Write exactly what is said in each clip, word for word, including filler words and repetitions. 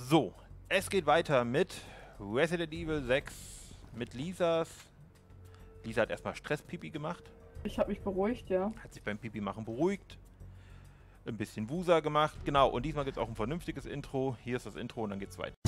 So, es geht weiter mit Resident Evil sechs mit Lisas. Lisa hat erstmal Stresspipi gemacht. Ich habe mich beruhigt, ja. Hat sich beim Pipi machen beruhigt. Ein bisschen Wusa gemacht. Genau, und diesmal gibt es auch ein vernünftiges Intro. Hier ist das Intro und dann geht's weiter.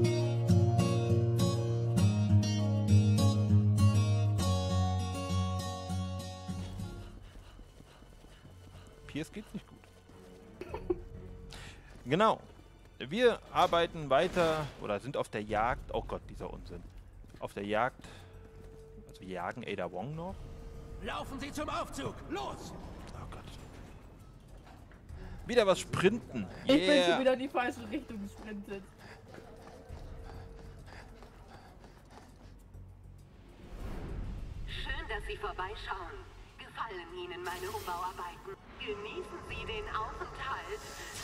Piers geht's nicht gut. Genau. Wir arbeiten weiter oder sind auf der Jagd. Oh Gott, dieser Unsinn. Auf der Jagd. Also wir jagen Ada Wong noch. Laufen Sie zum Aufzug! Los! Oh Gott. Wieder was sprinten. Ich bin Yeah. schon wieder in die falsche Richtung gesprintet. Schön, dass Sie vorbeischauen. Gefallen Ihnen meine Umbauarbeiten? Genießen Sie den Aufenthalt.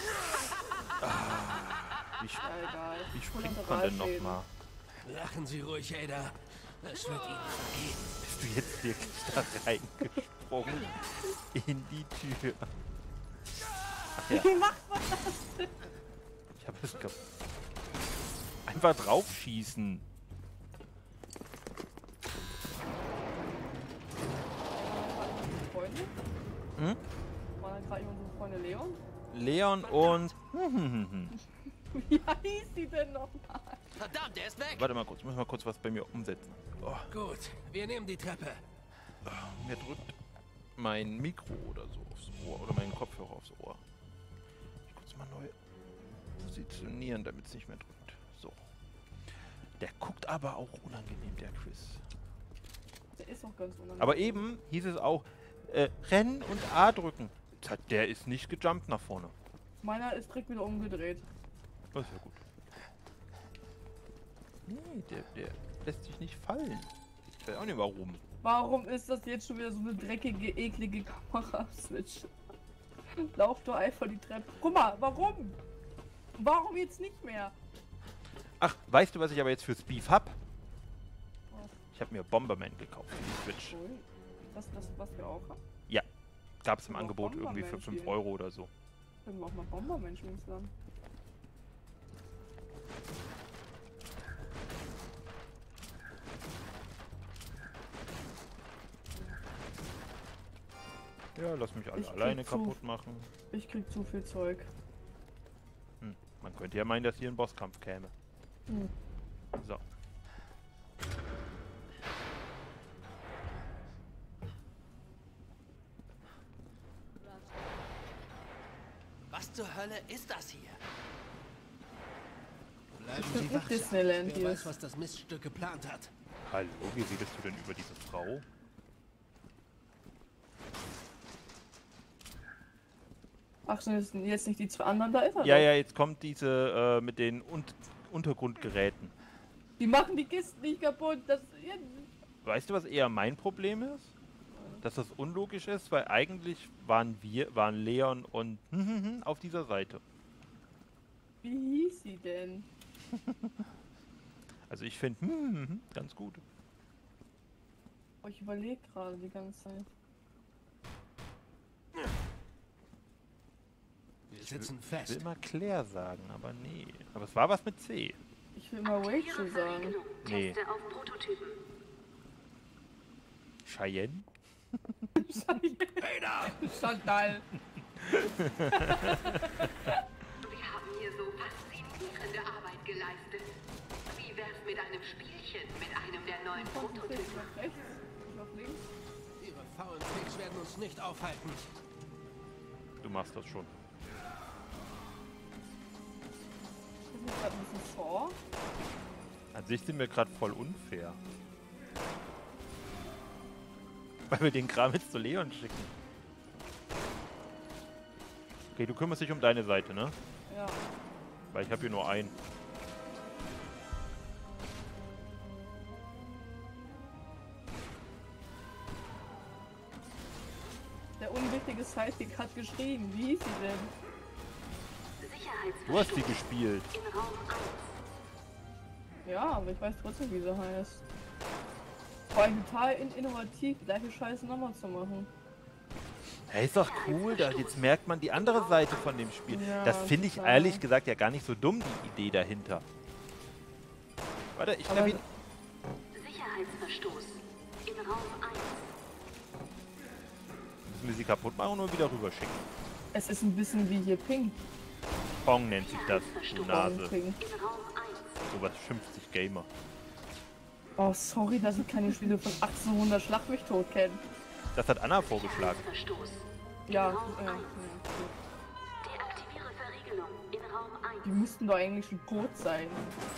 Wie, sp Ja, egal. wie springt man denn nochmal? Lachen Sie ruhig, Ada. Es wird Ihnen vergehen. Bist du jetzt wirklich da reingesprungen? In die Tür. Ach ja, Wie macht man das denn? ich hab es ge... Einfach draufschießen. Freunde? Hm? Waren dann gerade unsere Freunde Leon? Leon und... Wie hieß die denn nochmal? Verdammt, er ist weg! Warte mal kurz, ich muss mal kurz was bei mir umsetzen. Oh, Gut, wir nehmen die Treppe. mir drückt mein Mikro oder so aufs Ohr oder mein Kopfhörer aufs Ohr. Ich kurz mal neu positionieren, damit es nicht mehr drückt. So. Der guckt aber auch unangenehm, der Chris. Der ist auch ganz unangenehm. Aber eben hieß es auch, äh, rennen und A drücken. Der ist nicht gejumpt nach vorne. Meiner ist direkt wieder umgedreht. Das ist ja gut. Nee, der, der lässt sich nicht fallen. Ich weiß auch nicht warum. Warum ist das jetzt schon wieder so eine dreckige, eklige Kamera-Switch? Lauf doch einfach die Treppe. Guck mal, warum? Warum jetzt nicht mehr? Ach, weißt du, was ich aber jetzt fürs Beef hab? Was? Ich habe mir Bomberman gekauft für die Switch. Cool. Das, das, was wir auch haben. Ja, gab es im Aber Angebot irgendwie für Bomberman fünf spielen. Euro oder so. Können wir auch mal Bombermenschen insgesamt. Ja, lass mich alle Ich krieg alleine zu- kaputt machen. Ich krieg zu viel Zeug. Hm. Man könnte ja meinen, dass hier ein Bosskampf käme. Hm. So. Was zur Hölle ist das hier? Bleiben Bestimmt Sie nicht wachsam. Disneyland Wer hier. weiß, was das Miststück geplant hat. Hallo, wie redest du denn über diese Frau? Ach, sind jetzt- jetzt nicht die zwei anderen da? Ist er Ja, doch. ja, jetzt kommt diese äh, mit den Un Untergrundgeräten. Die machen die Kisten nicht kaputt. Das Weißt du, was eher mein Problem ist? Dass das unlogisch ist, weil eigentlich waren wir, waren Leon und auf dieser Seite. Wie hieß sie denn? Also ich finde ganz gut. Oh, ich überlege gerade die ganze Zeit. Wir sitzen Ich will fest. mal Claire sagen, aber nee. Aber es war was mit C. Ich will mal Rachel sagen. Nee. Teste auf Prototypen. Cheyenne? Ada! Chantal. Wir haben hier so faszinierende Arbeit geleistet. Wie wär's mit einem Spielchen, mit einem der neuen Konzentriert sich Prototypen? auf rechts, ich auf links. Ihre faulen Tricks werden uns nicht aufhalten. Du machst das schon. Das ist gerade ein bisschen Saw. An sich sind wir gerade voll unfair. Weil wir den Kram jetzt zu Leon schicken. Okay, du kümmerst dich um deine Seite, ne? Ja. Weil ich habe hier nur einen. Der unwichtige Sidekick hat geschrieben. Wie hieß sie denn? Du hast sie Sicherheitsverstärkung gespielt. in Raum eins. Ja, aber ich weiß trotzdem, wie sie heißt. Vor allem total in innovativ, die gleiche Scheiße nochmal zu machen. Ja, ist doch cool, da jetzt merkt man die andere Seite von dem Spiel. Ja, das finde ich klar. ehrlich gesagt ja gar nicht so dumm, die Idee dahinter. Warte, ich Aber- treffe ihn. Sicherheitsverstoß. In Raum eins. Müssen wir sie kaputt machen und wieder rüberschicken. Es ist ein bisschen wie hier Ping. Pong nennt sich das, du Nase. Ping. In Raum eins. Sowas schimpft sich Gamer. Oh, sorry, dass ich keine Spiele von achtzehnhundert Schlag mich tot kenne. Das hat Anna vorgeschlagen. Verstoß. Ja, In Raum äh, ja, eins. gut. Deaktiviere Verriegelung. In Raum eins. Die müssten doch eigentlich schon tot sein.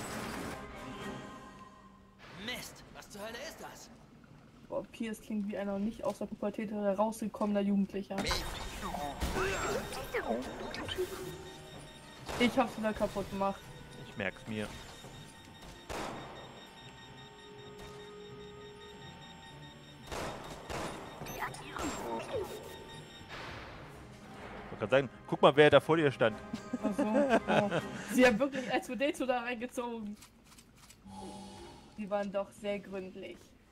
Mist, was zur Hölle ist das? Boah, Piers klingt wie ein noch nicht aus der Pubertät herausgekommener Jugendlicher. Ich hab's wieder kaputt gemacht. Ich merk's mir. Ich kann sagen, guck mal, wer da vor dir stand. Also, oh. Sie haben wirklich R zwei D zwei da reingezogen. Die waren doch sehr gründlich.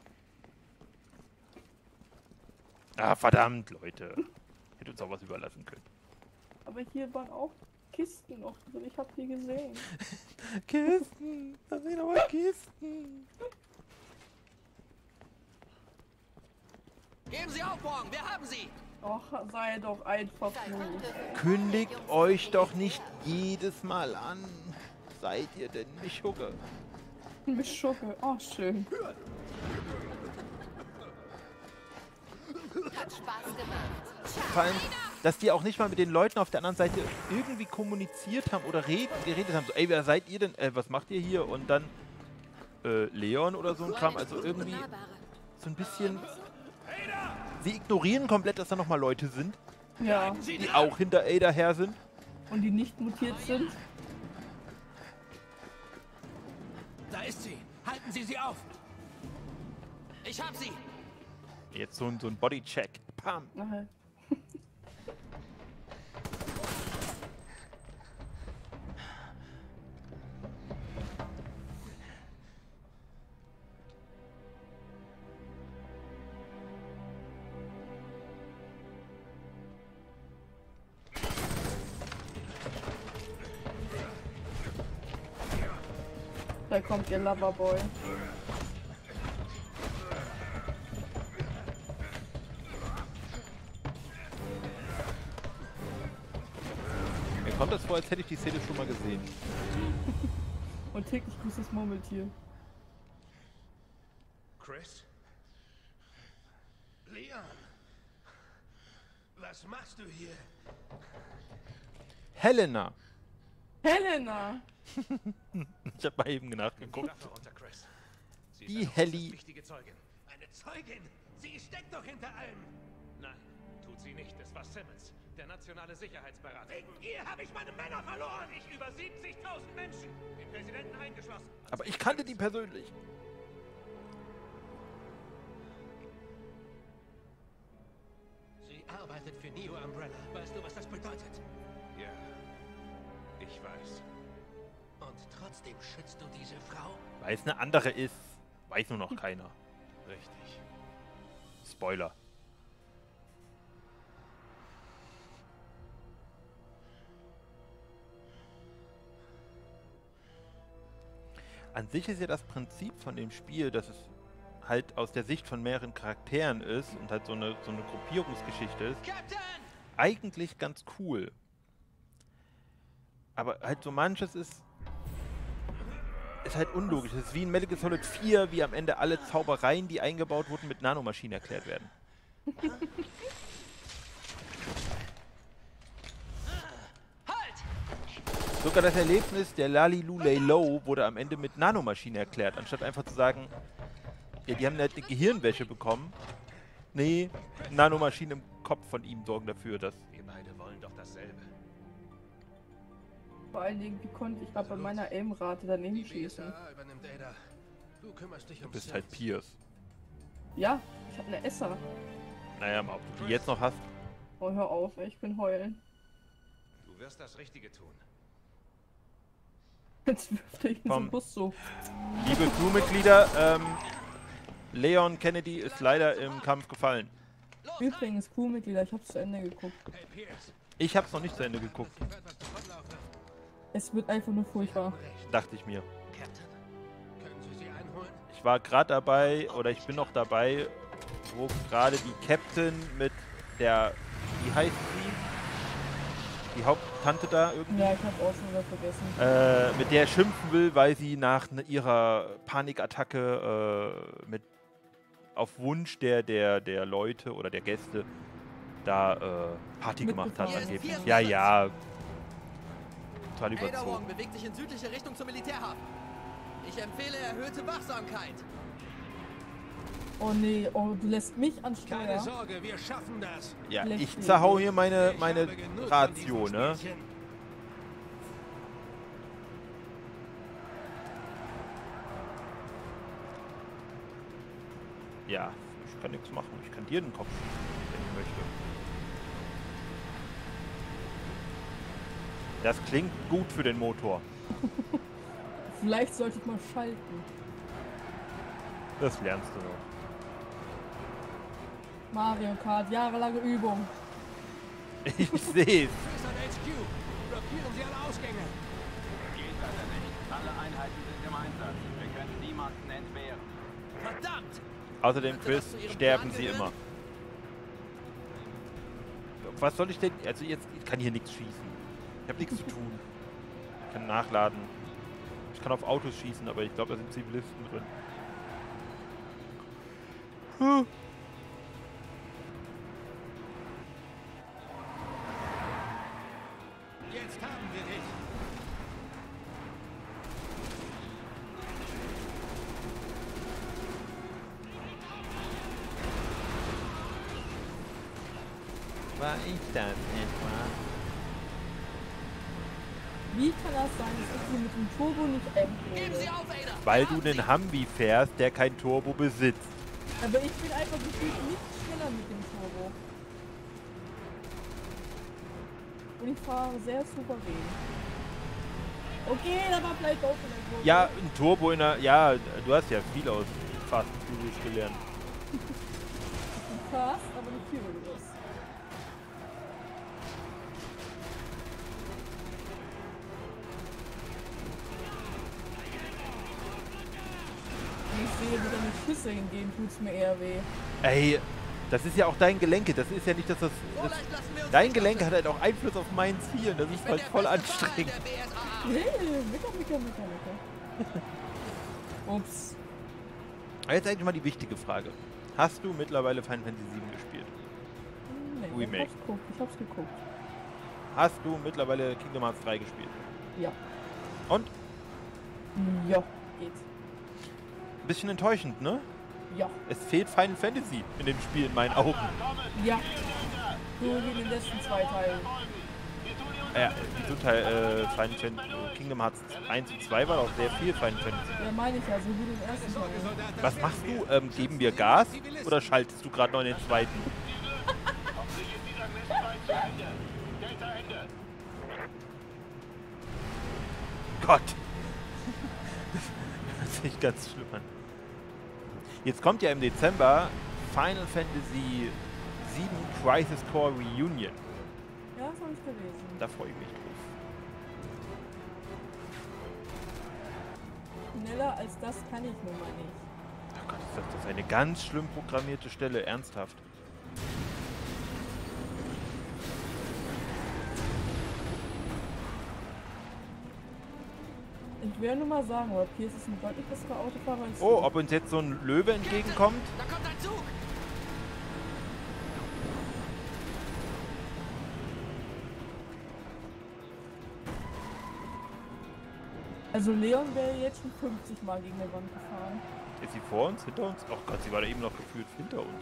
Ah, verdammt, Leute. Hätte uns auch was überlassen können. Aber hier waren auch Kisten noch drin. Ich hab die gesehen. Kisten, da sind aber Kisten. Geben Sie auf, morgen, wir haben sie! Och, sei doch einfach ruhig. Kündigt euch doch nicht jedes Mal an. Seid ihr denn nicht Hucke? Mit Schucke. Oh, schön. Hat Spaß gemacht. Vor allem, dass die auch nicht mal mit den Leuten auf der anderen Seite irgendwie kommuniziert haben oder reden, geredet haben. So, ey, wer seid ihr denn? Äh, was macht ihr hier? Und dann äh, Leon oder so ein Kram. Also irgendwie so ein bisschen... Sie ignorieren komplett, dass da nochmal Leute sind, Ja. die auch hinter Ada her sind. Und die nicht mutiert sind. Da ist sie! Halten Sie sie auf! Ich hab sie! Jetzt so ein, so ein Bodycheck. Pam. Nein. Da kommt ihr Loverboy. Mir kommt das vor, als hätte ich die Szene schon mal gesehen. Und täglich grüßt das Murmeltier. Chris? Leon? Was machst du hier? Helena. Helena! Ich habe mal eben nachgeguckt. Waffe unter Chris. Sie Die ist eine Helly. äußerst wichtige Zeugin. Eine Zeugin? Sie steckt doch hinter allem. Nein, tut sie nicht. Es war Simmons, der nationale Sicherheitsberater. Wegen ihr habe ich meine Männer verloren. Ich über siebzigtausend Menschen, den Präsidenten eingeschlossen. Aber ich kannte die persönlich. Sie arbeitet für Neo Umbrella. Weißt du, was das bedeutet? Ja, ich weiß. Und trotzdem schützt du diese Frau? Weil es eine andere ist. Weiß nur noch keiner. Richtig. Spoiler. An sich ist ja das Prinzip von dem Spiel, dass es halt aus der Sicht von mehreren Charakteren ist und halt so eine, so eine Gruppierungsgeschichte ist, Captain! eigentlich ganz cool. Aber halt so manches ist, ist halt unlogisch. Es ist wie in Metal Gear Solid vier, wie am Ende alle Zaubereien, die eingebaut wurden, mit Nanomaschinen erklärt werden. Halt! Sogar das Erlebnis der Lalilu Laylow wurde am Ende mit Nanomaschinen erklärt, anstatt einfach zu sagen, ja, die haben halt eine Gehirnwäsche bekommen. Nee, Nanomaschinen im Kopf von ihm sorgen dafür, dass... Wir beide wollen doch dasselbe. Vor allen Dingen, wie konnte ich gerade bei meiner Aim-Rate daneben Die schießen? B S A übernimmt Ada. Du kümmerst dich um Du bist Simmons. halt Pierce. Ja, ich habe eine Esser. Naja, mal ob du die jetzt noch hast. Oh, hör auf, ey, ich bin heulen. Du wirst das Richtige tun. Jetzt wirft er ihn so Komm. einen Bus so. Liebe Crewmitglieder, ähm, Leon Kennedy ist leider im Kampf gefallen. Los, rein! Übrigens, Crewmitglieder, ich hab's zu Ende geguckt. Hey, Pierce. Ich hab's noch nicht zu Ende geguckt, Ich werd was davonlaufen. Es wird einfach nur furchtbar. Recht, dachte ich mir. Captain. Können Sie sie einholen? Ich war gerade dabei, oder ich bin noch dabei, wo gerade die Captain mit der, wie heißt sie? Die Haupttante da irgendwie? Ja, ich hab auch schon wieder vergessen. Äh, mit der er schimpfen will, weil sie nach n- ihrer Panikattacke äh, mit auf Wunsch der, der, der Leute oder der Gäste da äh, Party gemacht hat Mitgefahren. angeblich. Hier ist Ja, Pierce. ja. Total Ada Wong überzogen. bewegt sich in südliche Richtung zum Militärhafen. Ich empfehle erhöhte Wachsamkeit. Oh nee, oh, du lässt mich an Keine Steuer. Sorge, wir schaffen das. Ja, ich Lässt zerhau hier meine, Ich meine habe genug von Ratio, diesen ne? Spielchen. Ja, ich kann nichts machen. Ich kann dir den Kopf schießen, wenn ich möchte. Das klingt gut für den Motor. Vielleicht sollte ich mal schalten. Das lernst du noch. Mario Kart, jahrelange Übung. Ich seh's. Pierce an H Q. Blockieren Sie alle Ausgänge. Geht leider nicht. Alle Einheiten sind im Einsatz. Wir können niemanden entbehren. Verdammt! Außerdem, Hatte Chris, das zu Ihrem sterben Plan sie gehört? immer. Was soll ich denn? Also jetzt, ich kann hier nichts schießen. Ich habe nichts zu tun. Ich kann nachladen. Ich kann auf Autos schießen, aber ich glaube, da sind Zivilisten drin. Huh. Jetzt haben wir dich. War ich das etwa? Wie kann das sein, dass ich hier mit dem Turbo nicht Geben Sie enden? auf, Ada! Weil Wir du haben einen Sie. Humvee fährst, der kein Turbo besitzt. Aber ich bin einfach gefühlt nicht schneller mit dem Turbo. Und ich fahre sehr souverän. Okay, da war vielleicht auch in der Kurve. Ja, ein Turbo in der... Ja, du hast ja viel aus Fast and Furious gelernt. Fast, aber nicht Furious. Wenn ich sehe, wie deine Schüsse hingehen, tut's mir eher weh. Ey, das ist ja auch dein Gelenke. Das ist ja nicht, dass das... So das leicht lassen wir uns dein nicht Gelenke loslassen. hat halt auch Einfluss auf mein Ziel. Das Ich ist bin halt der voll beste Fahrer anstrengend. der B S A A. Hey, Micker, Micker, Micker, Micker. Ups. Jetzt eigentlich mal die wichtige Frage. Hast du mittlerweile Final Fantasy sieben gespielt? Nee, Remake. ich hab's geguckt. Ich hab's geguckt. Hast du mittlerweile Kingdom Hearts drei gespielt? Ja. Und? Ja, geht. Ein bisschen enttäuschend, ne? Ja. Es fehlt Final Fantasy in dem Spiel in meinen Augen. Ja. So wie in den letzten zwei Teilen. Ja, zum Teil äh, Final Fantasy, Kingdom Hearts eins und zwei war auch sehr viel Final Fantasy. Ja, meine ich ja, so wie den ersten Teil. Was machst du? Ähm, geben wir Gas oder schaltest du gerade noch in den zweiten? Gott. Das ist nicht ganz schlimm an. Jetzt kommt ja im Dezember Final Fantasy sieben Crisis Core Reunion. Ja, das habe ich gelesen. Da freue ich mich drauf. Schneller als das kann ich nun mal nicht. Oh Gott, ist das eine ganz schlimm programmierte Stelle, ernsthaft. Ich will nur mal sagen, aber Pierce ist ein deutlich besserer Autofahrer als Oh, du. ob uns jetzt so ein Löwe entgegenkommt? Da kommt ein Zug! Also Leon wäre jetzt schon fünfzig Mal gegen eine Wand gefahren. Ist sie vor uns, hinter uns? Oh Gott, sie war da eben noch gefühlt hinter uns.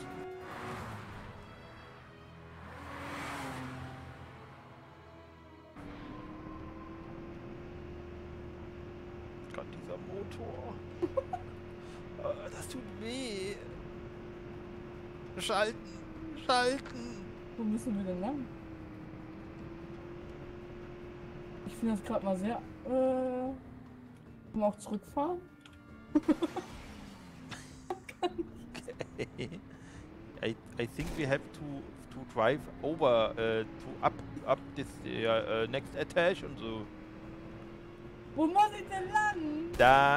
Gott, dieser Motor. Oh, das tut weh. Schalten, schalten. Wo müssen wir denn lang? Ich finde das gerade mal sehr... Äh... Können wir auch zurückfahren? I, I think we have to to drive over uh, to up up this uh, uh, next etage und so. Wo muss ich denn lang? Da.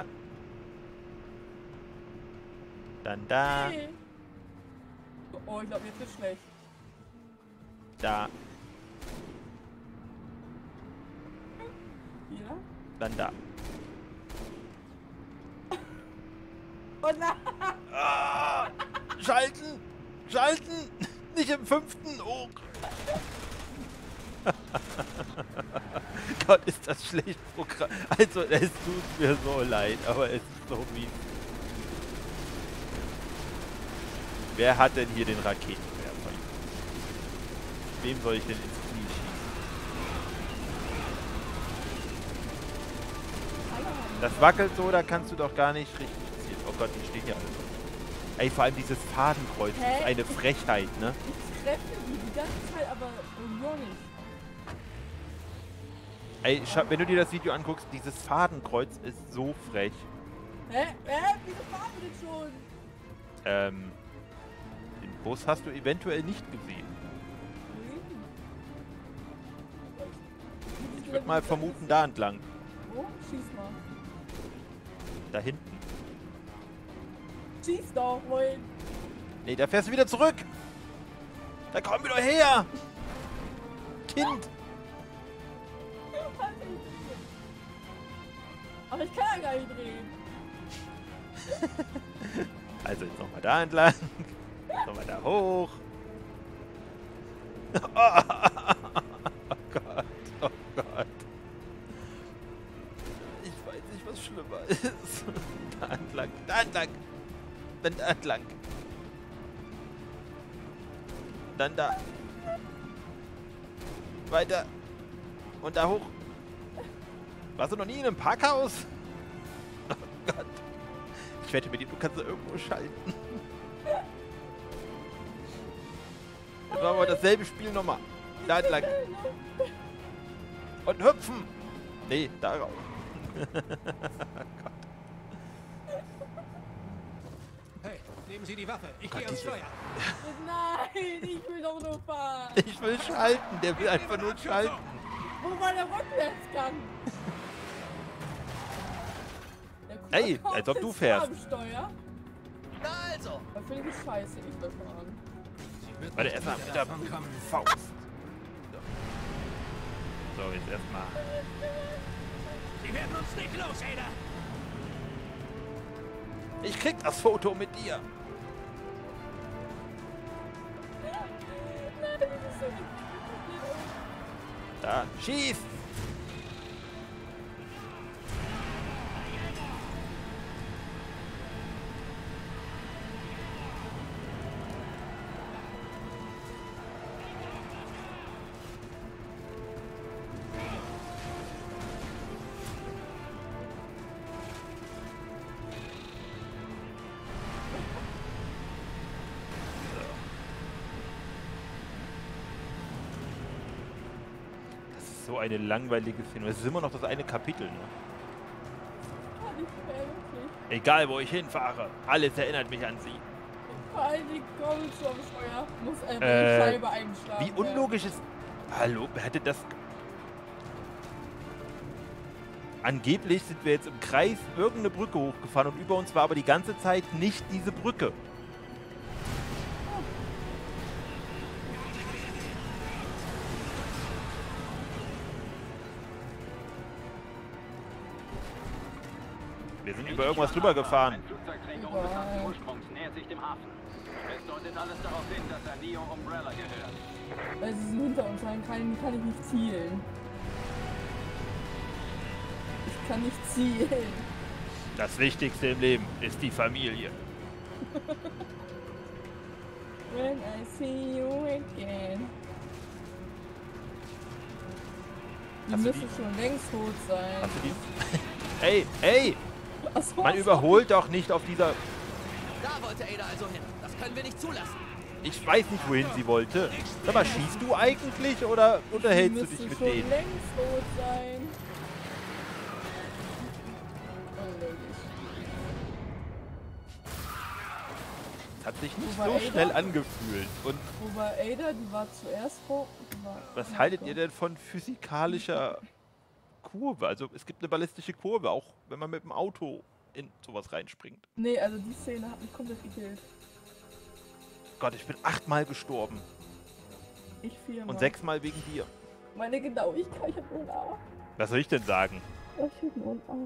Dann da. Hey. Oh, ich glaube, jetzt wird's schlecht. Da. Hier? Dann da. Oh nein! Ah, schalten! Schalten! Nicht im fünften! Oh! Gott, ist das schlecht Programm. Also, es tut mir so leid, aber es ist so mies. Wer hat denn hier den Raketenwerfer? Wem soll ich denn ins Knie schießen? Das wackelt so, da kannst du doch gar nicht richtig zielen. Oh Gott, die stehen ja alle so. Ey, vor allem dieses Fadenkreuz Hä? ist eine Frechheit, ne? Ich treffe die die ganze Zeit, aber irgendwie nicht. Ey, schau, wenn du dir das Video anguckst, dieses Fadenkreuz ist so frech. Hä? Hä? Wieso fahren wir denn schon? Ähm, den Bus hast du eventuell nicht gesehen. Ich würde mal vermuten, da entlang. Wo? Schieß mal. Da hinten. Schieß doch, wohin? Nee, da fährst du wieder zurück. Da kommen wir doch her. Kind. Aber ich kann ja gar nicht drehen. Also jetzt nochmal da entlang. Nochmal da hoch. Oh, Gott. Oh Gott. Ich weiß nicht, was schlimmer ist. Da entlang. Da entlang. Dann da entlang. Dann da. Weiter. Und da hoch. Warst du noch nie in einem Parkhaus? Oh Gott. Ich wette mit dir, du kannst da irgendwo schalten. Dann machen wir dasselbe Spiel nochmal. Da entlang. Und hüpfen. Nee, darauf. Hey, nehmen Sie die Waffe. Ich Gott, gehe ans diese- Steuer. Nein, ich will doch nur fahren. Ich will schalten. Der will einfach nur schalten. Wo war der Rückwärtsgang? Der Kuh Ey, kommt als ob du ins fährst. Farbensteuer. Na also. Da finde ich scheiße, ich will fahren. Warte, erstmal mit der Faust. So, jetzt erstmal. Sie werden uns nicht los, Ada. Ich krieg das Foto mit dir. Nein, das ist so nicht. Da, schieß! So eine langweilige Szene. Es ist immer noch das eine Kapitel, ne? Kann ich mehr wirklich. Egal, wo ich hinfahre. Alles erinnert mich an sie. Vor allen Dingen komme ich schon am Steuer. Muss einfach Äh, die Scheibe einschlagen. Wie unlogisch ist... Hallo, wer hätte das... Angeblich sind wir jetzt im Kreis irgendeine Brücke hochgefahren und über uns war aber die ganze Zeit nicht diese Brücke. Wir sind über irgendwas drüber gefahren. Ein Flugzeugträger unbekannten Ursprungs nähert sich dem Hafen. Es deutet alles darauf hin, dass er Neo Umbrella gehört. Weil sie sind hinter uns, dann kann, kann ich nicht zielen. Ich kann nicht zielen. Das Wichtigste im Leben ist die Familie. When I see you again. Die Hast du müssen schon längst tot sein. Hast du die... Ey, ey! Achso, Man überholt doch nicht auf dieser... Da wollte Ada also hin. Das können wir nicht zulassen. Ich weiß nicht, wohin sie wollte. Sag mal, schießt du eigentlich oder unterhältst du dich mit schon denen? längst tot sein. Unmöglich. Hat sich nicht Wobei so Ada- schnell angefühlt. Und Wobei Ada, die war zuerst vor. die War, was oh haltet Gott. ihr denn von physikalischer Kurve? Also es gibt eine ballistische Kurve, auch wenn man mit dem Auto in sowas reinspringt. Nee, also die Szene hat mich komplett gekillt. Gott, ich bin achtmal gestorben. Ich viermal. Und sechsmal wegen dir. Meine Genauigkeit, ich hab nur ein A. Was soll ich denn sagen? Ich hab nur ein A.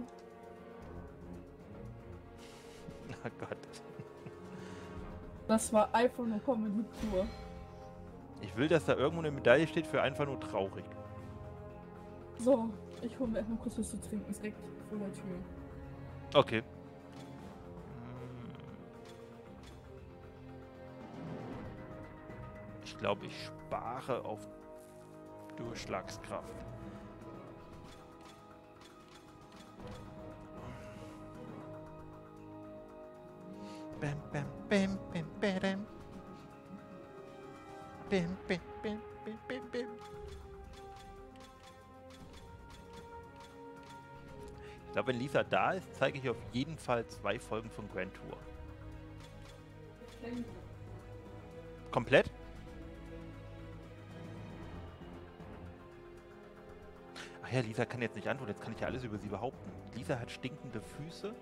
Oh Gott. Das war einfach nur Comedy pur. Ich will, dass da irgendwo eine Medaille steht für einfach nur traurig. So, ich hole mir erstmal kurz was zu trinken. Ist direkt vor der Tür. Okay. Ich glaube, ich spare auf Durchschlagskraft. Bam, bam, bam, bam, bam. Bam, bam, bam, bam, bam, bam. Ich glaube, wenn Lisa da ist, zeige ich auf jeden Fall zwei Folgen von Grand Tour. Komplett? Ach ja, Lisa kann jetzt nicht antworten, jetzt kann ich ja alles über sie behaupten. Lisa hat stinkende Füße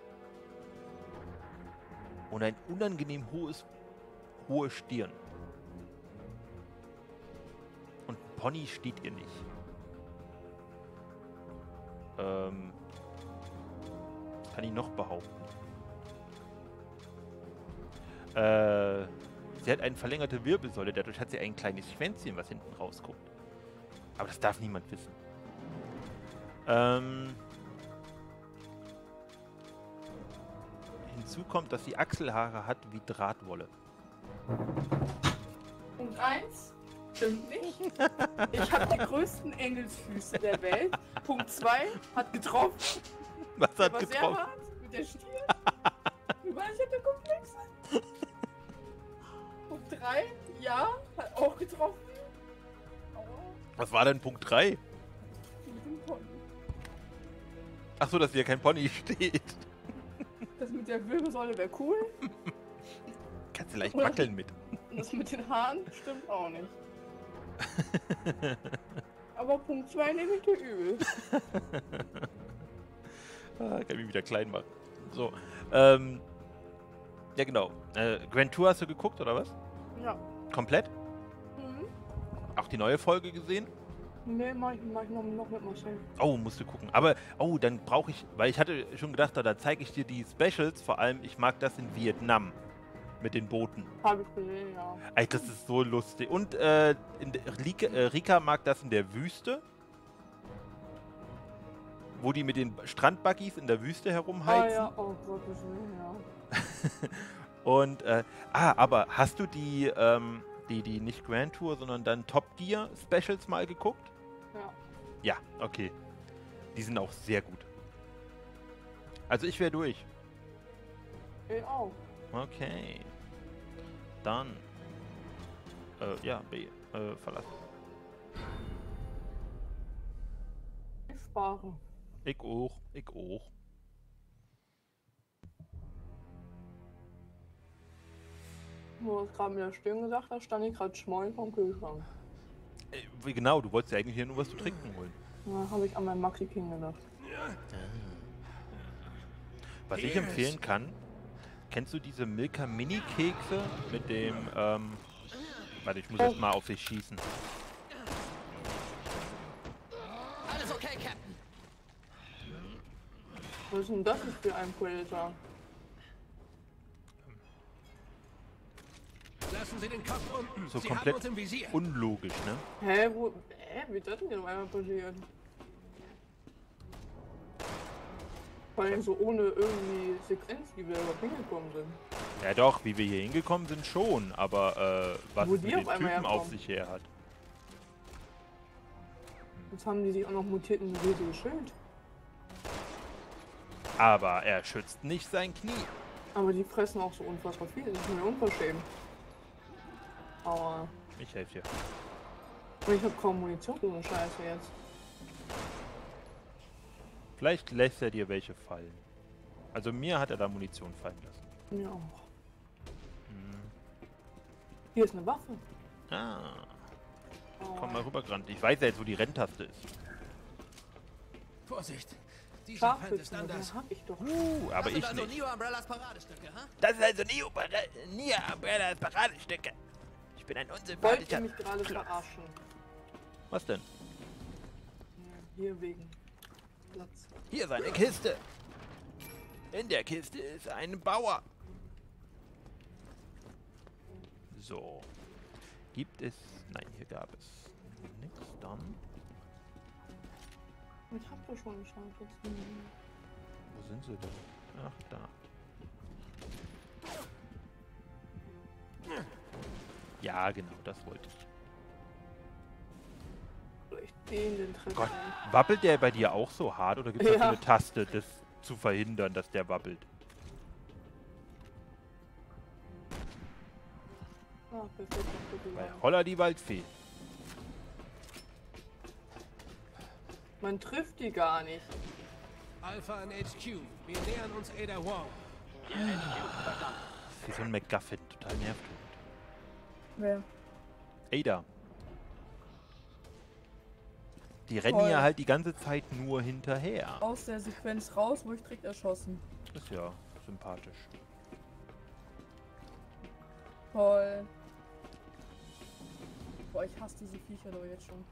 und ein unangenehm hohes, hohe Stirn. Und ein Pony steht ihr nicht. Ähm, was kann ich noch behaupten? Äh, sie hat eine verlängerte Wirbelsäule, dadurch hat sie ein kleines Schwänzchen, was hinten rausguckt. Aber das darf niemand wissen. Ähm, hinzu kommt, dass sie Achselhaare hat wie Drahtwolle. Punkt eins. Stimmt nicht. Ich habe die größten Engelsfüße der Welt. Punkt zwei. Hat getroffen. Was Der hat war sehr getroffen? hart. Mit der Stier. Überlebenskomplexe. Punkt drei. Ja. Hat auch getroffen. Aber Was war denn Punkt drei? mit dem Pony. Ach so, dass hier kein Pony steht. Das mit der Wirbelsäule wäre cool. Kannst du leicht wackeln mit. Und das mit den Haaren stimmt auch nicht. Aber Punkt zwei nehme ich dir übel. Ah, kann mich wieder klein machen. So, ähm, ja genau. Äh, Grand Tour hast du geguckt, oder was? Ja. Komplett? Mhm. Auch die neue Folge gesehen? Nee, mach ich, mach ich noch, noch mit Marcel. Oh, musst du gucken. Aber, oh, dann brauche ich, weil ich hatte schon gedacht, da zeige ich dir die Specials. Vor allem, ich mag das in Vietnam. Mit den Booten. Habe ich gesehen, ja. Ey, das ist so lustig. Und äh, in der, Rika, äh, Rika mag das in der Wüste. Wo die mit den Strandbuggies in der Wüste Ah herumheizen. ja, oh Gottes Willen, ja. Und, äh, ah, aber hast du die, ähm, die, die nicht Grand Tour, sondern dann Top Gear Specials mal geguckt? Ja. Ja, okay. Die sind auch sehr gut. Also ich wäre durch. Ich auch. Okay. Dann. Äh, ja, B. Äh, verlassen. Ich spare. Ich auch. Ich auch. Du hast gerade mit der Stirn gesagt, da stand ich gerade schmollen vom Kühlschrank. Äh, wie genau, du wolltest ja eigentlich hier nur was zu trinken holen. Da habe ich an meinen Maxi King gedacht. Was ich empfehlen kann, kennst du diese Milka Mini-Kekse mit dem, ähm... Warte, ich muss erst mal auf dich schießen. Alles okay, Captain. Was ist denn das jetzt für ein Predator? Lassen Sie den Kopf unten. So Sie komplett haben uns im Visier. unlogisch, ne? Hä, wo... Hä, wie ist das denn auf einmal passiert? Vor allem so ohne irgendwie Sequenz, wie wir überhaupt hingekommen sind. Ja doch, wie wir hier hingekommen sind schon, aber äh, was Wo es die mit auf den einmal Typen auf herkommen. sich her hat. Jetzt haben die sich auch noch mutiert in ein riesiges Schild. Aber er schützt nicht sein Knie. Aber die fressen auch so unfassbar viel, das ist mir unverschämt. Aber Ich helfe dir. ich hab kaum Munition für so eine Scheiße jetzt. Vielleicht lässt er dir welche fallen. Also mir hat er da Munition fallen lassen. Mir auch. Hm. Hier ist eine Waffe. Ah, Oh. komm mal rüber, Grant. Ich weiß ja jetzt, wo die Renntaste ist. Vorsicht! Dieser Feind ist Scharfschützen, anders. das hab ich doch. Uh, aber ich also nicht. Neo Umbrellas Paradestücke, ha? Das ist also Neo Umbrellas Paradestücke. Ich bin ein Wollt ihr unsympathischer... mich gerade verarschen? Was denn? Ja, hier wegen Platz. Hier ist eine Kiste. In der Kiste ist ein Bauer. So. Gibt es... Nein, hier gab es nichts. Dann... Ich hab doch schon geschaut. Jetzt Wo sind sie denn? Ach, da. Ja, genau, das wollte ich. vielleicht den, den Treffer. Gott, wabbelt der bei dir auch so hart oder gibt es Ja. da so eine Taste, das zu verhindern, dass der wabbelt? Ah, perfekt. Weil holla die Waldfee. Man trifft die gar nicht. Alpha an H Q. Wir nähern uns Ada Wong. Hier H Q, verstanden. Das ist wie so ein MacGuffin, total nervt. Wer? Ada. Die rennen Toll. ja halt die ganze Zeit nur hinterher. Aus der Sequenz raus, wo ich direkt erschossen. Ist ja sympathisch. Toll. Boah, ich hasse diese Viecher doch jetzt schon.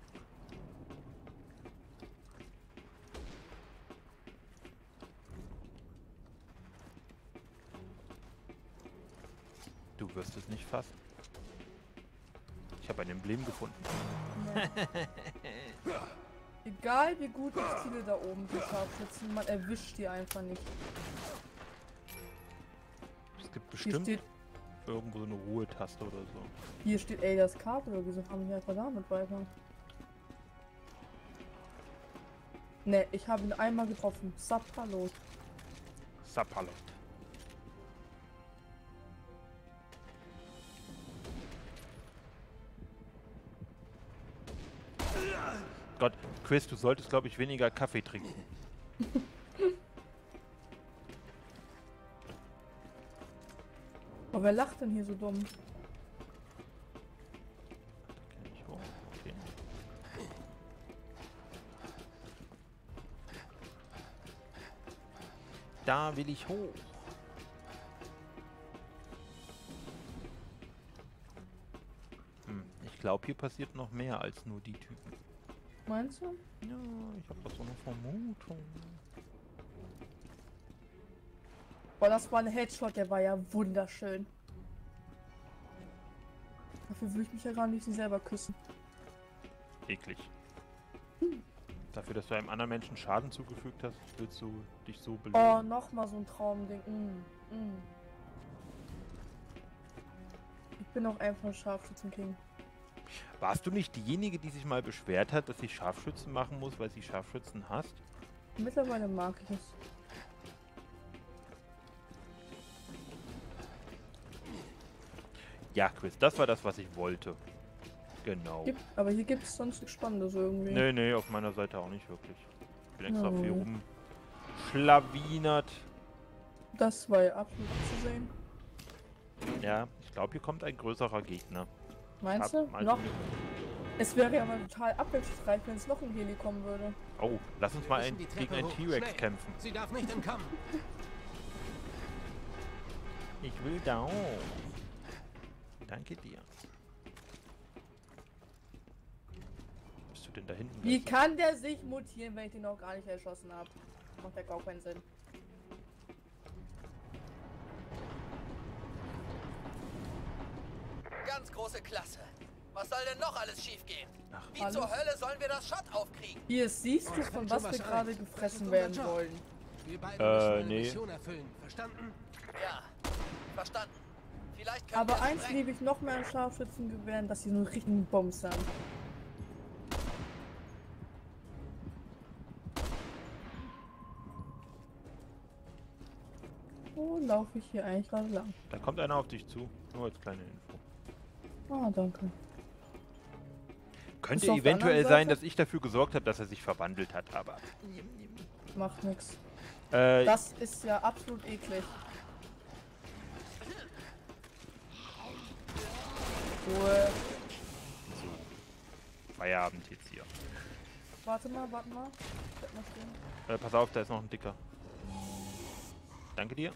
Du wirst es nicht fassen. Ich habe ein Emblem gefunden. Egal wie gut ich ziele da oben, die Scharfschützen, man erwischt die einfach nicht. Es gibt Hier bestimmt steht, irgendwo so eine Ruhetaste oder so. hier steht Adas Kabel, wieso fahren wir einfach damit weiter? Ne, ich habe ihn einmal getroffen. Sapalot. Sapalot. Gott, Chris, du solltest, glaube ich, weniger Kaffee trinken. Aber wer lacht denn hier so dumm? Kenn ich auch. Okay. Da will ich hoch. Hm, ich glaube, hier passiert noch mehr als nur die Typen. Meinst du? Ja, ich habe da so eine Vermutung. Boah, das war ein Headshot, der war ja wunderschön. Dafür würde ich mich ja gar nicht selber küssen. Eklig. Dafür, dass du einem anderen Menschen Schaden zugefügt hast, willst du dich so Oh, belohnen. nochmal so ein Traumding. Mm, mm. Ich bin auch einfach Scharfschützenking. Warst du nicht diejenige, die sich mal beschwert hat, dass sie Scharfschützen machen muss, weil sie Scharfschützen hasst? Mittlerweile mag ich es. Ja, Chris, das war das, was ich wollte. Genau. Gibt, aber hier gibt es sonst nichts Spannendes irgendwie. Nee, nee, auf meiner Seite auch nicht wirklich. Ich bin extra Oh. viel rumschlawinert. Das war ja absolut zu sehen. Ja, ich glaube, hier kommt ein größerer Gegner. Meinst Hab du? mal Noch? so- Es wäre ja mal total abwechslungsreich, wenn es noch ein Heli kommen würde. Oh, lass uns mal Müssen ein, die gegen Treppe einen hoch. T-Rex Schnell. kämpfen. Sie darf nicht entkommen. Ich will da hoch. Danke dir. Bist du denn da hinten? Wie kann der sich mutieren, wenn ich den noch gar nicht erschossen habe? Macht ja gar keinen Sinn. Ganz große Klasse. Was soll denn noch alles schiefgehen? Ach, Wie alles. zur Hölle sollen wir das Shot aufkriegen? Hier siehst du, Oh, von fällt was schon wir was gerade ein. Das gefressen ist unser werden Job. wollen. Wir beide Äh, müssen eine nee. Mission erfüllen. Verstanden? Ja, verstanden. Vielleicht können Aber wir eins sprengen. liebe ich noch mehr an Scharfschützengewehren, dass sie so einen richtigen Bombs haben. Wo laufe ich hier eigentlich gerade lang? Da kommt einer auf dich zu. Nur als kleine Info. Ah, danke. Könnte Ist auf der eventuell anderen sein, Seite? dass ich dafür gesorgt habe, dass er sich verwandelt hat, aber... Macht nix. Äh, Das ist ja absolut eklig. Ruhe. So. Feierabend jetzt hier. Warte mal, warte mal. Bleib mal stehen. Äh, pass auf, da ist noch ein dicker. Danke dir.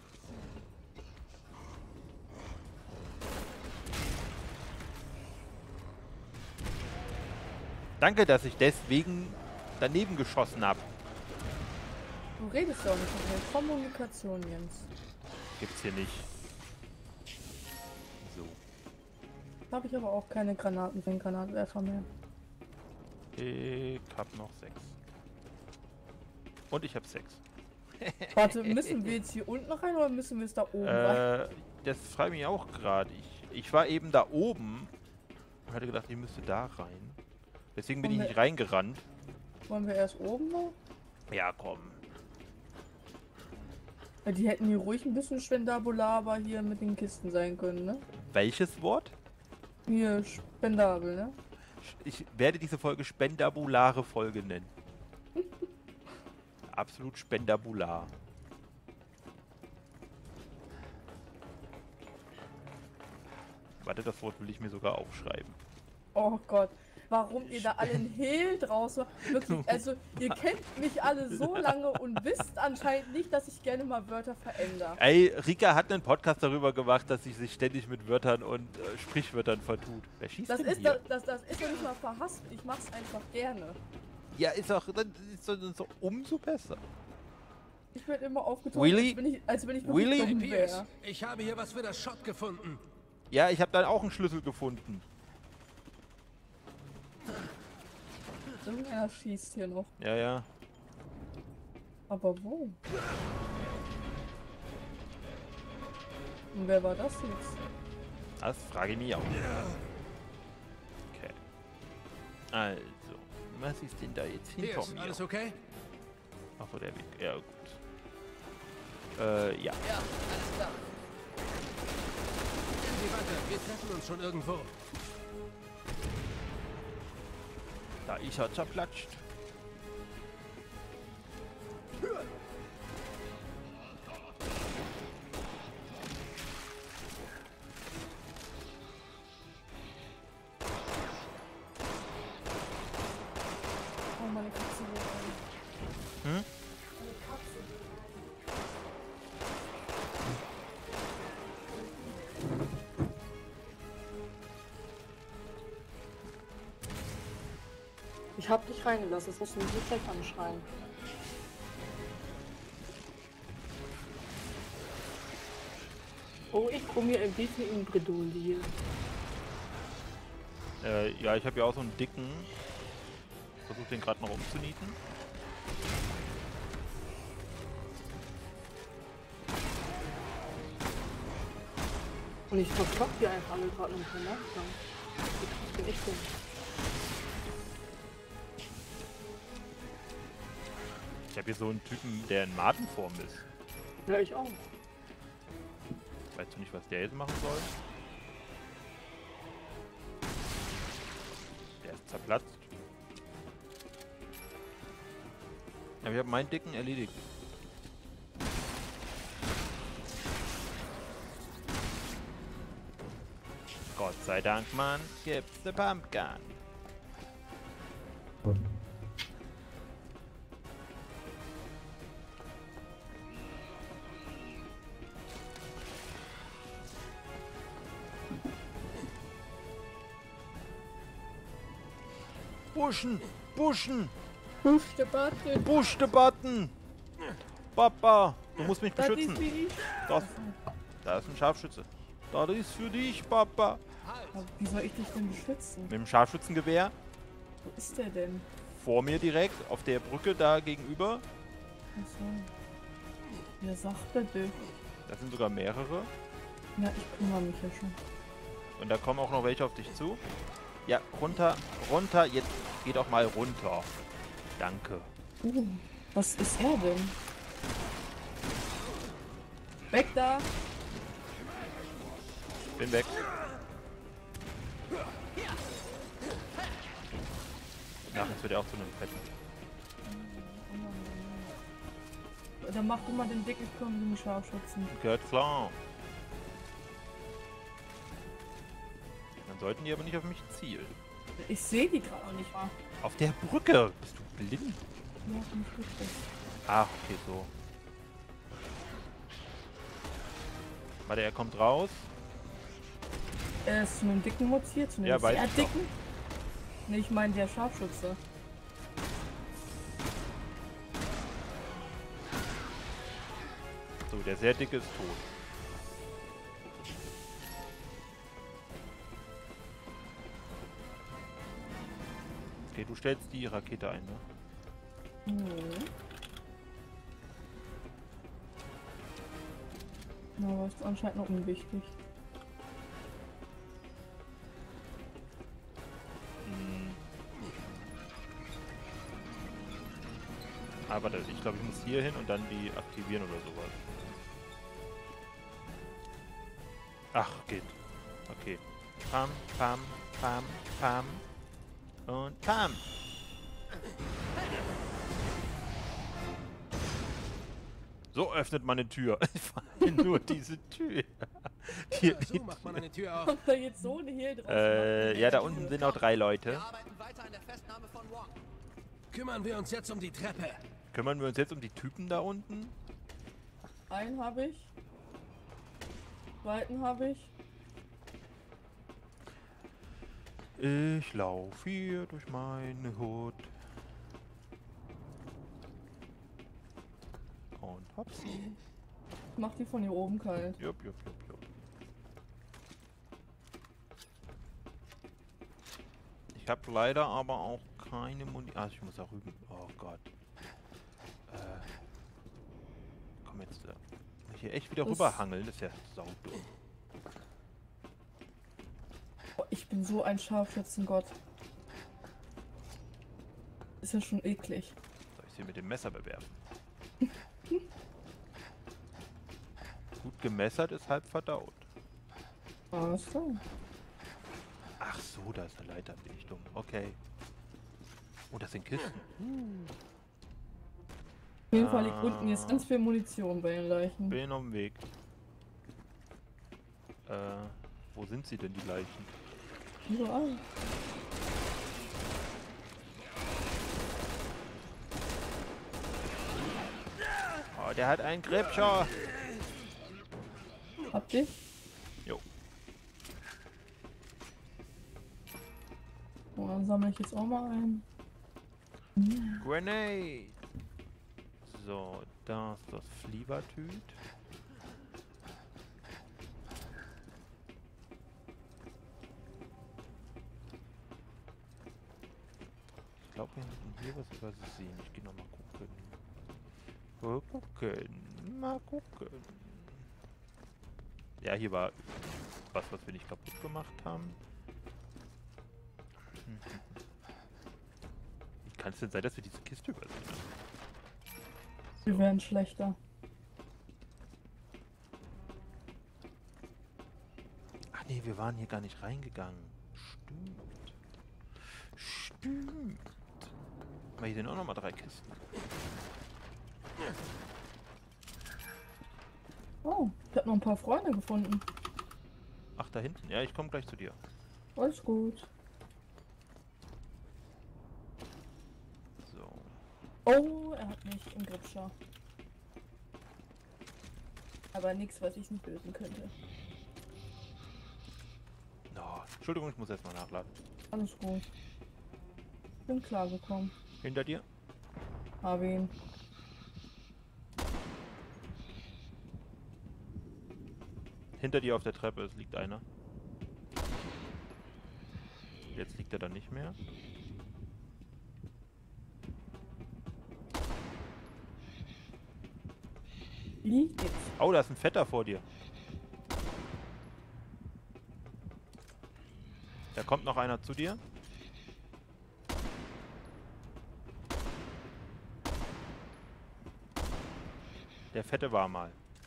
Danke, dass ich deswegen daneben geschossen habe. Du redest doch nicht mit mir. Kommunikation, Jens. Gibt's hier nicht. So. Da habe ich aber auch keine Granaten für den Granatwerfer mehr. Ich hab noch sechs. Und ich hab sechs. Warte, müssen wir jetzt hier unten rein oder müssen wir es da oben rein? Äh, das frage ich mich auch gerade. Ich, ich war eben da oben und hatte gedacht, ich müsste da rein. Deswegen bin ich Wollen nicht wir- reingerannt. Wollen wir erst oben noch? Ja, komm. Ja, die hätten hier ruhig ein bisschen spendabulaber hier mit den Kisten sein können, ne? Welches Wort? Hier, spendabel, ne? Ich werde diese Folge spendabulare Folge nennen. Absolut spendabular. Warte, das Wort will ich mir sogar aufschreiben. Oh Gott, warum ihr da alle einen Hehl draus macht. Wirklich, also ihr kennt mich alle so lange und wisst anscheinend nicht, dass ich gerne mal Wörter verändere. Ey, Rika hat einen Podcast darüber gemacht, dass sie sich ständig mit Wörtern und äh, Sprichwörtern vertut. Wer schießt Das denn ist, hier? das, das, das ist doch nicht mal verhasst, ich mach's einfach gerne. Ja, ist auch, dann ist so, so umso besser. Ich werde immer aufgezogen, Willy? als wenn ich, als wenn ich wirklich Willy? dumm Pierce, wäre. ich habe hier was für das Schott gefunden. Ja, ich habe dann auch einen Schlüssel gefunden. Irgendeiner schießt hier noch. Ja, ja. Aber wo? Und wer war das jetzt? Das frage ich mich auch. Okay. Also, was ist denn da jetzt hinter Pierce, mir? alles okay? Achso, der Weg. Ja, gut. Äh, ja. Ja, alles klar. Gehen Sie weiter, wir treffen uns schon irgendwo. Da ist er zerplatscht. Oh, meine Katze will rein. Hm? Ich hab dich reingelassen, das musst du nicht gleich anschreien. Oh, ich komme mir ein bisschen in Bredouille. Äh, ja, ich habe ja auch so einen dicken. Versuche den gerade noch umzunieten. Und ich verklopp die einfach alle gerade noch so langsam. Wie krass bin ich denn? Ich habe hier so einen Typen, der in Madenform ist. Ja, ich auch. Weißt du nicht, was der jetzt machen soll? Der ist zerplatzt. Ja, wir haben meinen Dicken erledigt. Gott sei Dank, Mann, gibt's ne Pumpgun. Pushen! Pushen! Push the button. Push the button! Papa! Du musst mich Das ist beschützen. wie ich. Das, da ist ein Scharfschütze. Das ist für dich, Papa. Aber wie soll ich dich denn beschützen? Mit dem Scharfschützengewehr Wo ist der denn? vor mir direkt auf der Brücke da gegenüber. Achso. Wer sagt bitte? Das sind sogar mehrere. Ja, ich kümmere mich ja schon. Und da kommen auch noch welche auf dich zu. Ja, runter, runter. Jetzt geht auch mal runter. Danke. Uh, was ist er denn? Weg da! Bin weg. Ach, jetzt wird er auch zu einem Fetten. Dann mach du mal den dicken Turm den Scharfschützen. Gehört klar. sollten die aber nicht auf mich zielen. Ich sehe die gerade auch nicht mal. Auf der Brücke! Bist du blind? Ja, bin ich richtig. Ach, okay, so. Warte, er kommt raus. Er ist zu einem dicken mutiert, zu einem Ja, weiß sehr ich doch. dicken. Nee, ich meine der Scharfschütze. So, der sehr dicke ist tot. Okay, du stellst die Rakete ein, ne? Mhm. Na, aber ist anscheinend noch unwichtig. Hm. Aber das, ich glaube, ich muss hier hin und dann die aktivieren oder sowas. Ach, geht. Okay. Pam, pam, pam, pam. Und pam. So öffnet man eine Tür. Ich meine nur diese Tür. Hier, So macht man eine Tür auf. Kommt da jetzt so ein Hehl drauf? äh, ja, da unten sind noch drei Leute. Wir arbeiten weiter an der Festnahme von Wong. Kümmern wir uns jetzt um die Treppe. Kümmern wir uns jetzt um die Typen da unten? Einen habe ich. Zweiten habe ich. Ich laufe hier durch meine Hut. Und hopsi. Ich mach die von hier oben kalt. Jupp, jupp, jupp, jupp. Ich habe leider aber auch keine Munition. Ah, ich muss da rüben. Oh Gott. Äh. Komm jetzt. Äh, muss ich hier echt wieder Das- rüberhangeln? Das ist ja saudumm. Boah, ich bin so ein Scharfschützengott. Ist ja schon eklig. Soll ich sie mit dem Messer bewerfen? Gut gemessert ist halb verdaut. Ach so. Ach so, da ist eine Leiter. Bin ich dumm. Okay. Oh, das sind Kisten. Auf jeden Fall liegt unten jetzt ganz viel Munition bei den Leichen. Bin auf dem Weg. Äh, wo sind sie denn, die Leichen? Überall. Oh, der hat einen Krebscher. Habt ihr? Jo. Oh, dann sammle ich jetzt auch mal ein. Grenade. So, da ist das Flievertüt. Ich glaube, wir haben hier was übersehen. Ich gehe noch mal gucken. Mal gucken. Mal gucken. Ja, hier war was, was wir nicht kaputt gemacht haben. Wie kann es denn sein, dass wir diese Kiste übersehen haben? Wir werden schlechter. Ach nee, wir waren hier gar nicht reingegangen. Stimmt. Stimmt. Aber hier sind auch noch mal drei Kisten. Oh, ich habe noch ein paar Freunde gefunden. Ach, da hinten. Ja, ich komme gleich zu dir. Alles gut. So. Oh, er hat mich im Gripscher. Aber nichts, was ich nicht lösen könnte. No. Entschuldigung, ich muss erstmal nachladen. Alles gut. Bin klargekommen. Hinter dir? Habe ihn. Hinter dir auf der Treppe, es liegt einer. Jetzt liegt er dann nicht mehr. Liegt jetzt. Oh, da ist ein Fetter vor dir. Da kommt noch einer zu dir. Der Fette war mal.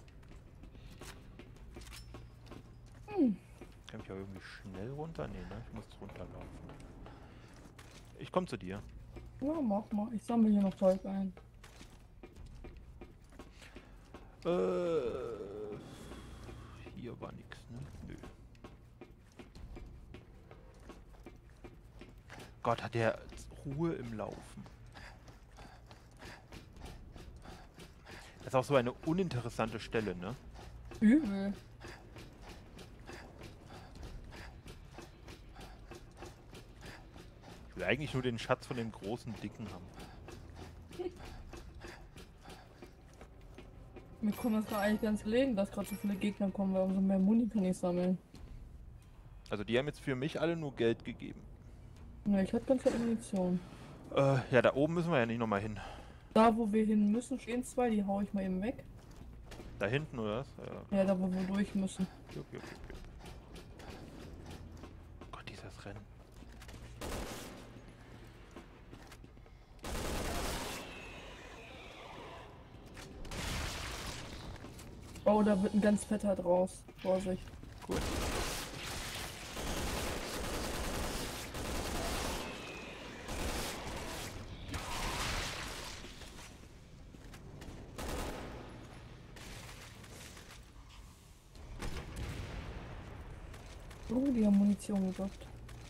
Hm. Kann ich auch irgendwie schnell runter? Nee, ne? Ich muss runterlaufen. Ich komme zu dir. Ja, mach mal. Ich sammle hier noch Zeug ein. Äh, hier war nix, ne? Nö. Gott, hat der Ruhe im Laufen. Das ist auch so eine uninteressante Stelle, ne? Übel. Ich will eigentlich nur den Schatz von dem großen Dicken haben. Mir kommt das gerade eigentlich ganz gelegen, dass gerade so viele Gegner kommen, weil umso mehr Muni kann ich sammeln. Also die haben jetzt für mich alle nur Geld gegeben. Ja, ich hatte ganz viel Munition. Äh, ja, da oben müssen wir ja nicht nochmal hin. Da, wo wir hin müssen, stehen zwei, die hau ich mal eben weg. Da hinten, oder was? Ja. Ja, da, wo wir durch müssen. Jupp, jupp, jupp, jupp. Gott, dieses Rennen. Oh, da wird ein ganz fetter draus. Vorsicht. Cool. Oh, die haben Munition gedroppt.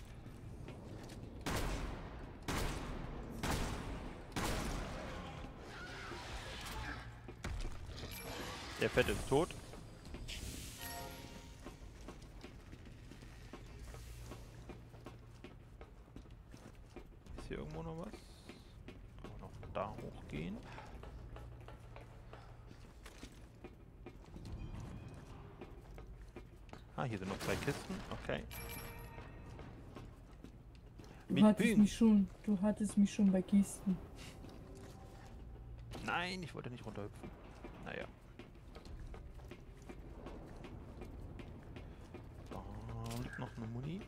Der Fette ist tot. Ist hier irgendwo noch was? Kann man noch da hochgehen? Ah, hier sind noch zwei Kisten. Okay. Du Mit hattest Bühnen. mich schon, du hattest mich schon bei Kisten. Nein, ich wollte nicht runterhüpfen. Naja. Da liegt noch eine Muni.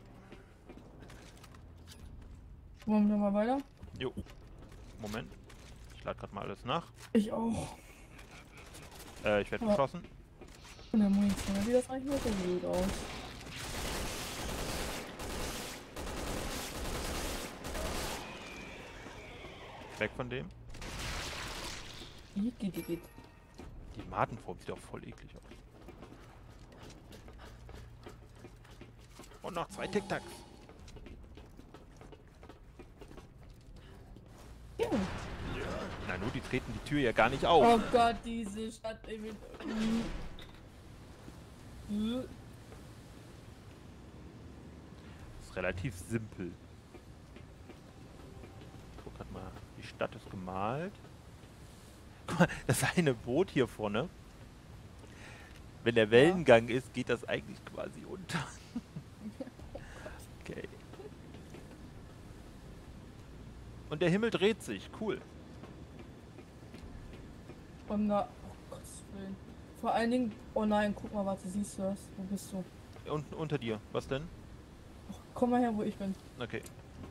Wollen wir mal weiter? Jo. Moment. Ich lade gerade mal alles nach. Ich auch. Äh, ich werde Ja. beschossen. Von der Munition sieht das eigentlich nicht so gut aus. Weg von dem. Geht, geht, geht, geht. Die Madenform sieht auch voll eklig aus. Und noch zwei Tic-Tacs. Ja. Na nur, die treten die Tür ja gar nicht auf. Oh Gott, diese Stadt. ey, mit- Das ist relativ simpel. Guck grad mal, die Stadt ist gemalt. Guck mal, das eine Boot hier vorne. Wenn der Wellengang ist, geht das eigentlich quasi unter. Okay. Und der Himmel dreht sich. Cool. Oh na, oh Gottes Willen. Vor allen Dingen, oh nein, guck mal, warte, siehst du das? Wo bist du? Unten unter dir. Was denn? Oh, komm mal her, wo ich bin. Okay.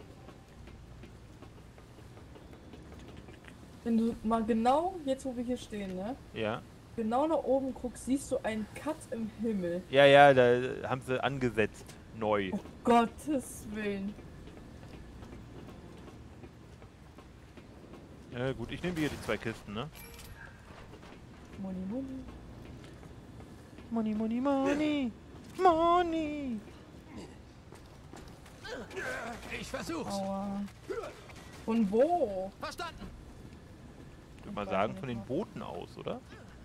Wenn du mal genau, jetzt wo wir hier stehen, ne? Ja. Genau nach oben guckst, siehst du einen Cut im Himmel. Ja, ja, da haben sie angesetzt. Neu. Oh Gottes Willen. Ja, gut, ich nehme hier die zwei Kisten, ne? Money, money. Money, money, money. Money. Ich versuch's. Aua. Von wo? Verstanden. Ich würde mal sagen, von den Booten aus, oder?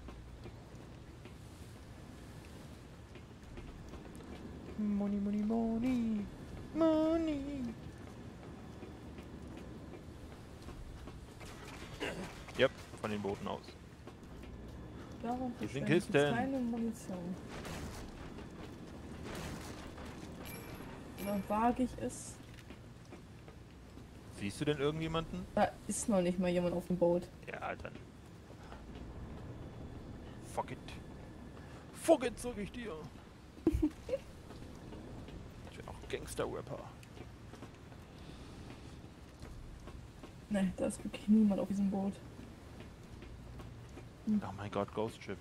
Money, money, money. Money. Ja, von den Booten aus. Darum Hier sind verschwende ich jetzt Kisten. keine Munition. Dann wage ich es. Siehst du denn irgendjemanden? Da ist noch nicht mal jemand auf dem Boot. Ja, dann. Fuck it. Fuck it, sag ich dir. Ich bin auch Gangster-Rapper. Ne, da ist wirklich niemand auf diesem Boot. Oh mein Gott, Ghost Ship.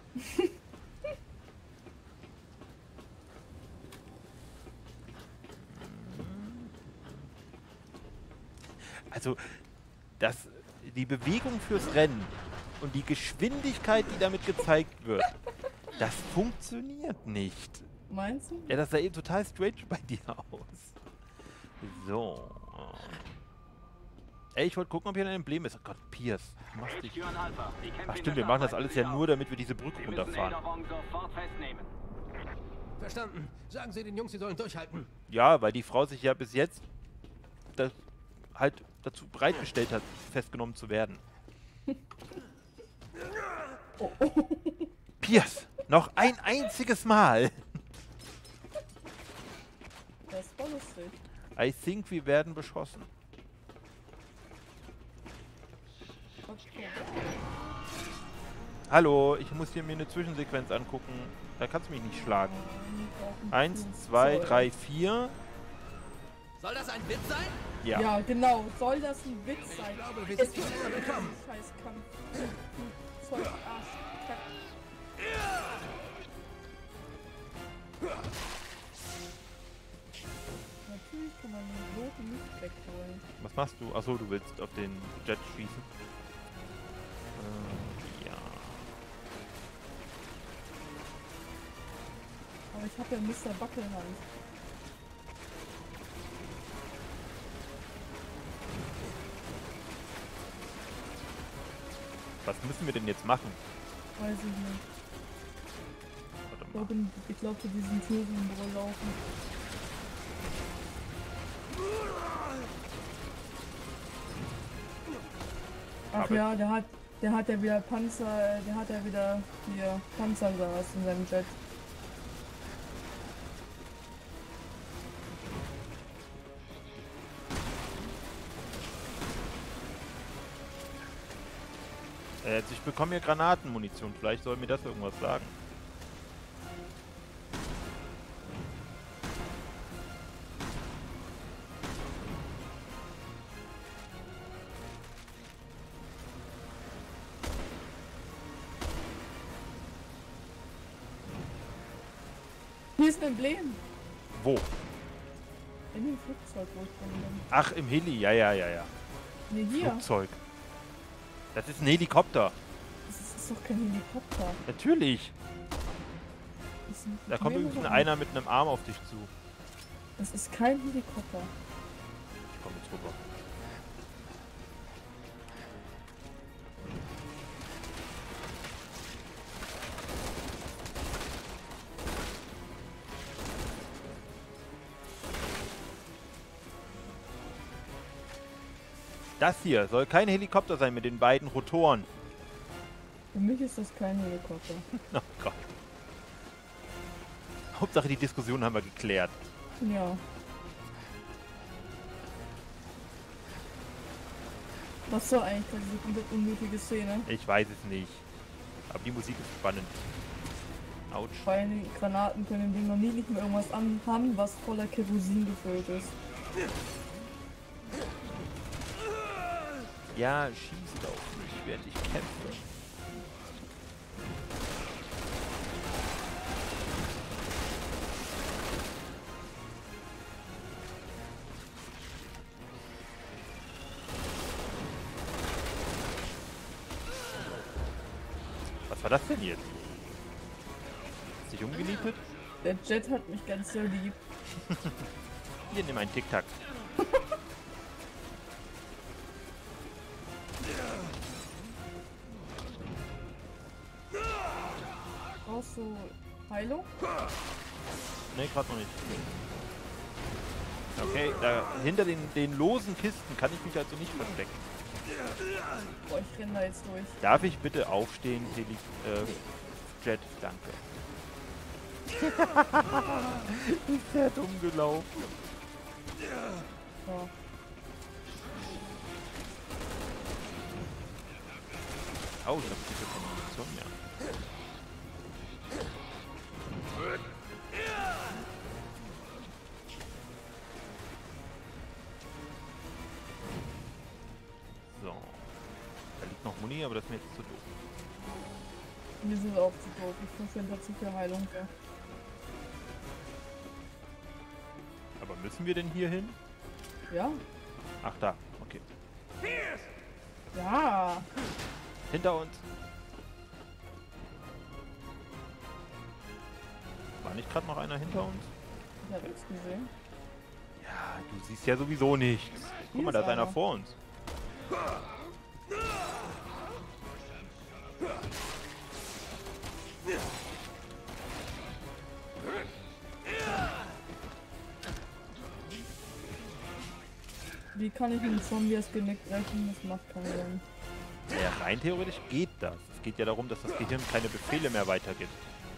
Also, das, die Bewegung fürs Rennen und die Geschwindigkeit, die damit gezeigt wird, das funktioniert nicht. Meinst du? Ja, das sah eben total strange bei dir aus. So, Oh. Ey, ich wollte gucken, ob hier ein Emblem ist. Oh Gott, Pierce. Du machst dich. Türen Alpha. Die Kämpfe Ach in stimmt, wir der machen das Startbahn alles ja sind nur, auf. damit wir diese Brücke Wir müssen runterfahren. Ederwong sofort festnehmen. Verstanden. Sagen Sie den Jungs, sie sollen durchhalten. Ja, weil die Frau sich ja bis jetzt das halt dazu bereitgestellt hat, festgenommen zu werden. Oh, oh. Pierce, noch ein einziges Mal. Das war lustig. I think wir werden beschossen. Okay. Hallo, ich muss hier mir eine Zwischensequenz angucken. Da kannst du mich nicht schlagen. Eins, zwei, drei, vier. Soll das ein Witz sein? Ja. Ja, genau. Soll das ein Witz sein? Ich glaube, wir Es sind schneller bekommen. Scheiß Kampf. Zeug, Arsch, Kack. Natürlich kann man den roten nicht wegholen. Was machst du? Achso, du willst auf den Jet schießen. Äh, ja. Aber ich habe ja Mister Backelhand. Was müssen wir denn jetzt machen? Weiß ich nicht. Warte Ich mal. glaube, ich glaube, zu diesen Türen wohl laufen. Ach Aber- ja, der hat, der hat ja wieder Panzer, der hat ja wieder hier Panzerglas in seinem Jet. Äh, Jetzt, ich bekomme hier Granatenmunition. Vielleicht soll mir das irgendwas sagen. Hier ist ein Emblem. Wo? In dem Flugzeug, wo ich drin bin. Ach, im Heli. Ja, ja, ja, ja. Ne, hier. Flugzeug. Das ist ein Helikopter. Das ist, ist doch kein Helikopter. Natürlich. Das ist ein Da kommt Emblem übrigens oder- einer mit einem Arm auf dich zu. Das ist kein Helikopter. Ich komme jetzt rüber. Das hier soll kein Helikopter sein mit den beiden Rotoren. Für mich ist das kein Helikopter. Oh Gott. Hauptsache die Diskussion haben wir geklärt. Ja. Was soll eigentlich diese komplett unnötige Szene? Ich weiß es nicht. Aber die Musik ist spannend. Autsch. Weil die Granaten können dem Ding noch nie nicht mehr irgendwas anhaben, was voller Kerosin gefüllt ist. Ja, schießt auf mich, während ich kämpfe. Was war das denn jetzt? Ist dich umgenietet? Der Jet hat mich ganz so lieb. Hier, nimm einen Tic-Tac. Brauchst du Heilung? Ne, gerade noch nicht. Okay, da hinter den, den losen Kisten kann ich mich also nicht verstecken. Boah, ich renn da jetzt durch. Darf ich bitte aufstehen, Heli äh, Jet? Danke. Ist der dumm gelaufen. So. Oh, ich hab diese Kombination mehr. So. Da liegt noch Muni, aber das ist mir jetzt zu doof. Wir sind auch zu doof. Ich verschwende dazu für Heilung. Ja. Aber müssen wir denn hier hin? Ja? Ach, da. Okay. Ja. Hinter uns. War nicht gerade noch einer hinter uns? Ich hab nichts gesehen. Ja, du siehst ja sowieso nichts. Guck mal, da ist einer vor uns. Wie kann ich einen Zombie das Genick brechen? Das macht keinen Sinn. Ja, rein theoretisch geht das. Es geht ja darum, dass das Gehirn keine Befehle mehr weitergibt.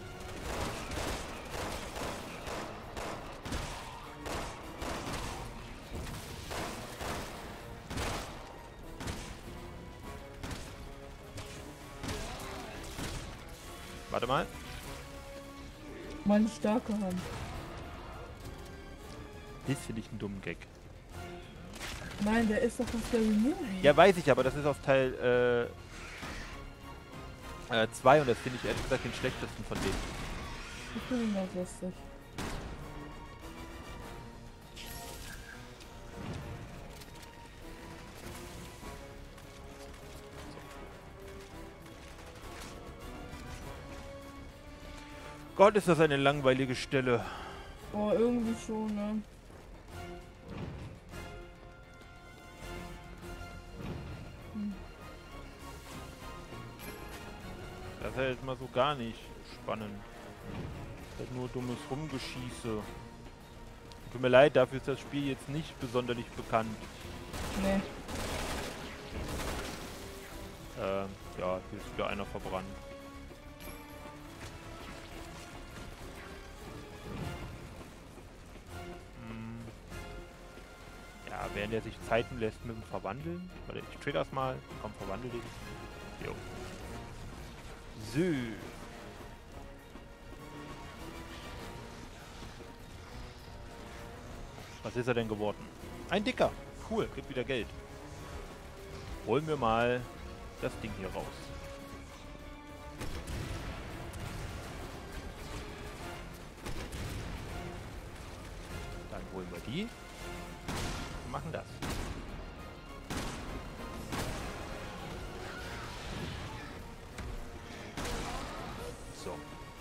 Warte mal. Meine starke Hand. Das finde ich einen dummen Gag. Nein, der ist doch aus der Movie. Ja, weiß ich, aber das ist aus Teil zwei äh, äh, und das finde ich ehrlich gesagt den schlechtesten von denen. Ich finde ihn ganz lustig. Gott, ist das eine langweilige Stelle. Oh, irgendwie schon, ne? Das ist ja jetzt mal so gar nicht spannend. Das ist nur dummes Rumgeschieße. Tut mir leid, dafür ist das Spiel jetzt nicht besonders bekannt. Nee. Ähm, ja, hier ist wieder einer verbrannt. Hm. Ja, während er sich Zeiten lässt mit dem Verwandeln. Warte, ich trigger das mal. Komm, verwandel dich. Jo. So. Was ist er denn geworden? Ein Dicker. Cool, gibt wieder Geld. Holen wir mal das Ding hier raus. Dann holen wir die. Und machen das. So.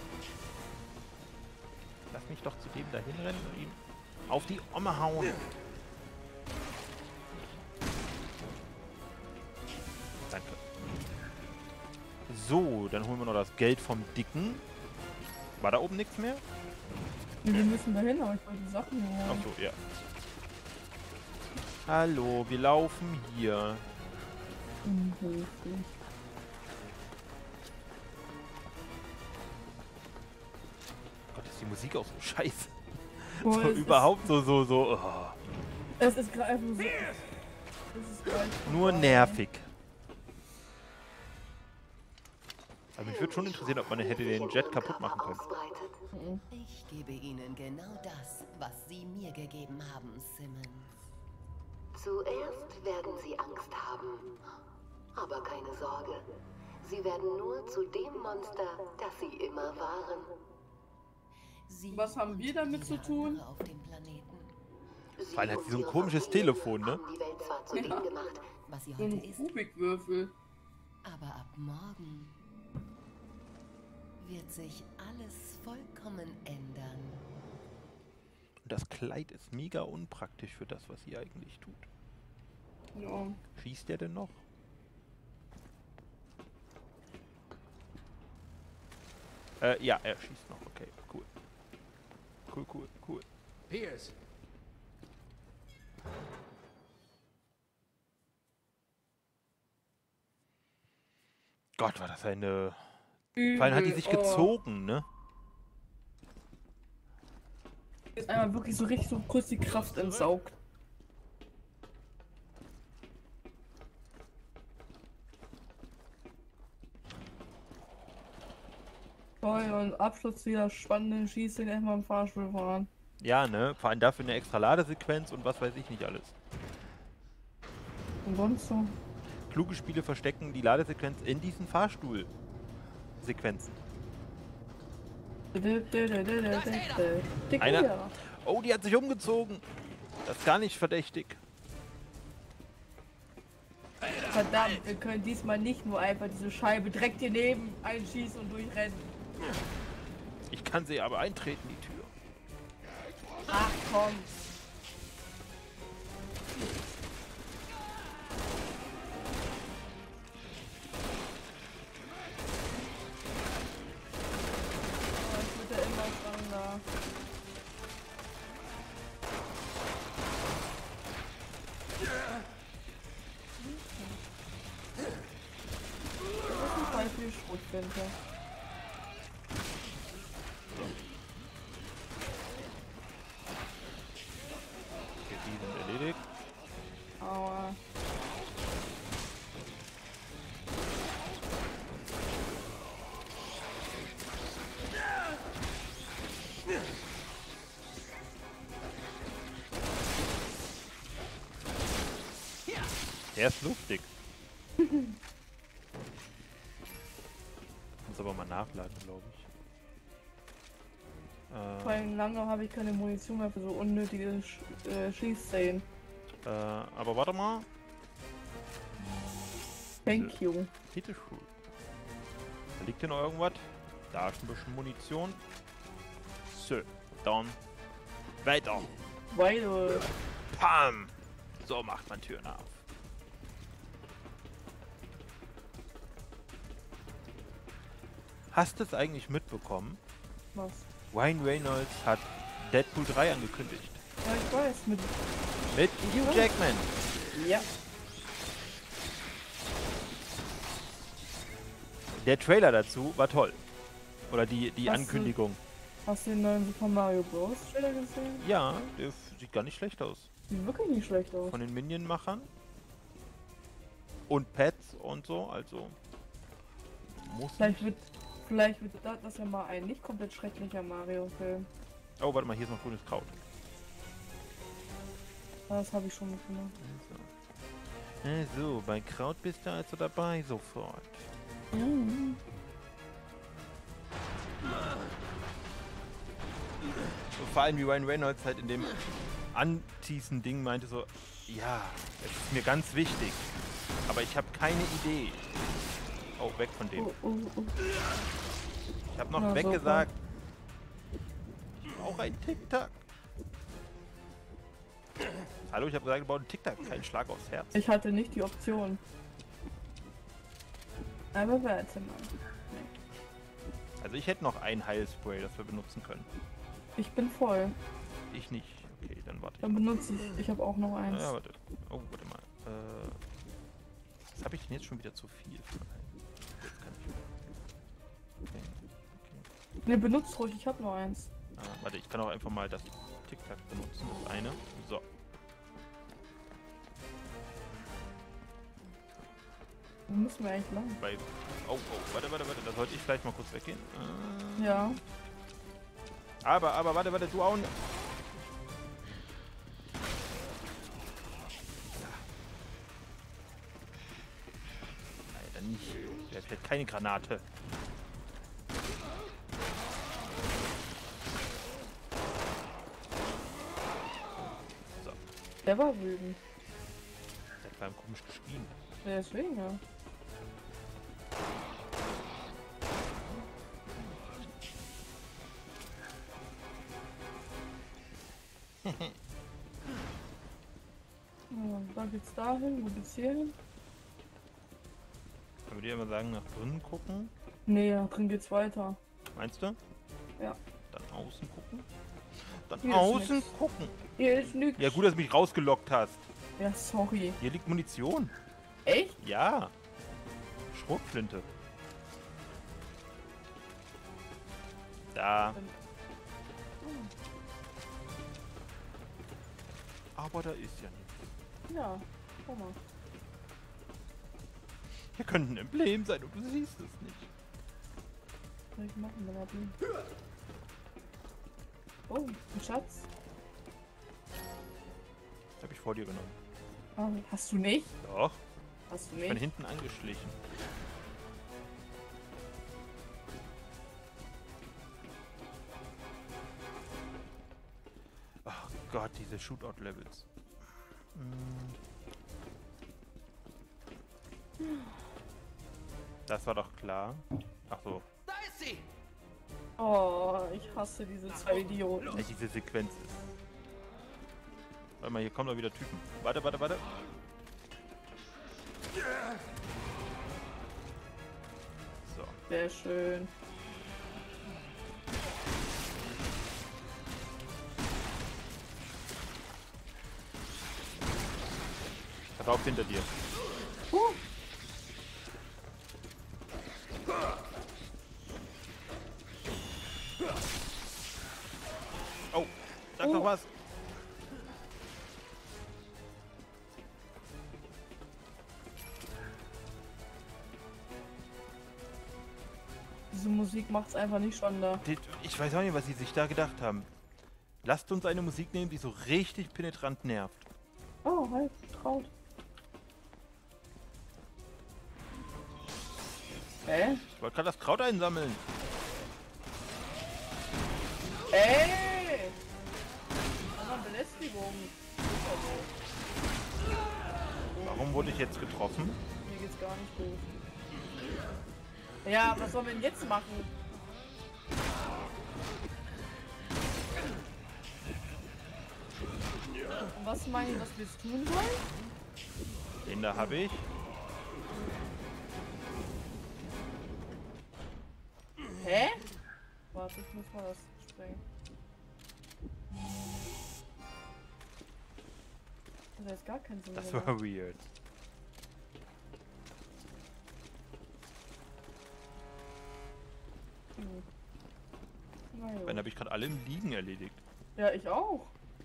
Lass mich doch zu dem da hinrennen und ihn auf die Omme hauen. Danke. So, dann holen wir noch das Geld vom Dicken. War da oben nichts mehr? Wir müssen da hin, aber ich wollte die Sachen holen. Achso, ja. Hallo, wir laufen hier. Unhöflich. Gott, ist die Musik auch so scheiße. Boah, So es überhaupt so, so, so. Oh. Ist, es ist gerade einfach so. Es ist gleich Nur vorbei. nervig. Aber mich würde schon interessieren, ob man hätte den Jet kaputt machen können. Ich gebe Ihnen genau das, was Sie mir gegeben haben, Simmons. Zuerst werden Sie Angst haben. Aber keine Sorge. Sie werden nur zu dem Monster, das Sie immer waren. Sie Was haben wir damit zu tun? auf dem Planeten. Sie Vor allem hat und sie so ein ihre komisches Familie Telefon, ne? haben die Welt zwar zu Ja. dem gemacht, Was sie So heute ein ist, Kubikwürfel. aber ab morgen wird sich alles vollkommen ändern. Und das Kleid ist mega unpraktisch für das, was sie eigentlich tut. Ja. Schießt der denn noch? Äh, ja, er schießt noch. Okay, cool. Cool, cool, cool. Pierce, Gott, war das eine... Übel. Vor allem hat die sich Oh. gezogen, ne? Jetzt einmal wirklich so richtig so kurz die Kraft entsaugt. Toll, und Abschluss dieser spannenden Schieße gleich mal im Fahrstuhl fahren. Ja, ne? Vor allem dafür eine extra Ladesequenz und was weiß ich nicht alles. Und sonst so. Kluge Spiele verstecken die Ladesequenz in diesen Fahrstuhl-Sequenzen. Einer- Einer. Oh, die hat sich umgezogen. Das ist gar nicht verdächtig. Verdammt, wir können diesmal nicht nur einfach diese Scheibe direkt hier neben einschießen und durchrennen. Ich kann sie aber eintreten, die Tür. Ach komm. Das ist halt viel Schrotflinte. Okay, die sind erledigt. Aua. Der ist lustig. Muss aber mal nachladen, glaube ich. Vor Äh, allem lange habe ich keine Munition mehr für so unnötige Sch äh, Schießszenen. äh, aber warte mal. Thank you. Bitte schön. Da liegt hier noch irgendwas. Da ist ein bisschen Munition. So, dann weiter. Weiter. Pam! So macht man Türen auf. Hast du es eigentlich mitbekommen? Was? Ryan Reynolds hat Deadpool drei angekündigt. Ja, ich weiß. Mit. Mit Hugh Jackman. Ja. Der Trailer dazu war toll. Oder die, die Hast du- Ankündigung. Hast du den neuen Super Mario Bros. Trailer gesehen? Ja, der f- sieht gar nicht schlecht aus. Sieht wirklich nicht schlecht aus. Von den Minion-Machern. Und Pets und so, also. Muss Vielleicht wird, vielleicht wird das, das ja mal ein nicht komplett schrecklicher Mario-Film. Oh, warte mal, hier ist noch grünes Kraut. Das habe ich schon mitgemacht. So. Also, bei Kraut bist du also dabei sofort. Mhm. So, vor allem wie Ryan Reynolds halt in dem Anteasen-Ding meinte so, ja, es ist mir ganz wichtig, aber ich habe keine Idee. Oh, weg von dem. Oh, oh, oh. Ich habe noch Na, weggesagt. Ich brauche ein Tic-Tac. Hallo, ich habe gesagt, ich brauche einen Tic-Tac, keinen Schlag aufs Herz. Ich hatte nicht die Option. Aber warte mal. Also ich hätte noch ein Heilspray, das wir benutzen können. Ich bin voll. Ich nicht. Okay, dann warte ich. Dann benutze ich. Ich habe auch noch eins. Ja, warte. Oh, warte mal. Äh, was habe ich denn jetzt schon wieder zu viel? Für ein? Jetzt kann ich. Okay, okay. Ne, benutzt ruhig. Ich habe noch eins. Ah, warte, ich kann auch einfach mal das Tic-Tac benutzen, das eine. So. Wo müssen wir eigentlich lang? Bei. Oh, oh, warte, warte, warte. Da sollte ich vielleicht mal kurz weggehen. Äh, Ja. aber, aber, warte, warte, du auch nicht. Leider nicht. Der fährt keine Granate. So, Der war wütend. der hat vor allem komisch geschrien. Ja, deswegen ja. Ja, da geht's dahin, wo geht's hier hin? Können wir dir immer sagen, nach drinnen gucken? Nee, da drin geht's weiter. Meinst du? Ja. Dann außen gucken? Dann Hier ist außen nix. gucken. Hier ist nix. Ja, gut, dass du mich rausgelockt hast. Ja, sorry. Hier liegt Munition. Echt? Ja. Schrotflinte. Da. Aber da ist ja nichts. Ja, guck mal. Hier könnte ein Emblem sein und du siehst es nicht. Was soll ich machen, Melanie? Oh, ein Schatz. Das habe ich vor dir genommen. Ah, hast du nicht? Doch. Hast du Von nicht? hinten angeschlichen. Ach Gott, diese Shootout-Levels. Hm. Das war doch klar. Ach so. Da ist sie! Oh, ich hasse diese zwei Idioten. Ja, diese Sequenz ist. Warte mal, hier kommen doch wieder Typen. Warte, warte, warte. So. Sehr schön. Pass auf, hinter dir. Huh. Oh, sag Oh. doch was. Diese Musik macht's einfach nicht spannender. Die- Ich weiß auch nicht, was sie sich da gedacht haben. Lasst uns eine Musik nehmen, die so richtig penetrant nervt. Oh, halt, traut. Hä? Ich wollte gerade das Kraut einsammeln. Ey! Das war Belästigung. Warum wurde ich jetzt getroffen? Mir geht's gar nicht gut. Ja, was sollen wir denn jetzt machen? Und was meinen die, was wir jetzt tun sollen? Den da habe ich. Hä? Warte, ich muss mal das sprengen. Das hat jetzt gar keinen Sinn Das gemacht. war weird. Hm. Na Dann gut. habe ich gerade alle im Liegen erledigt. Ja, ich auch.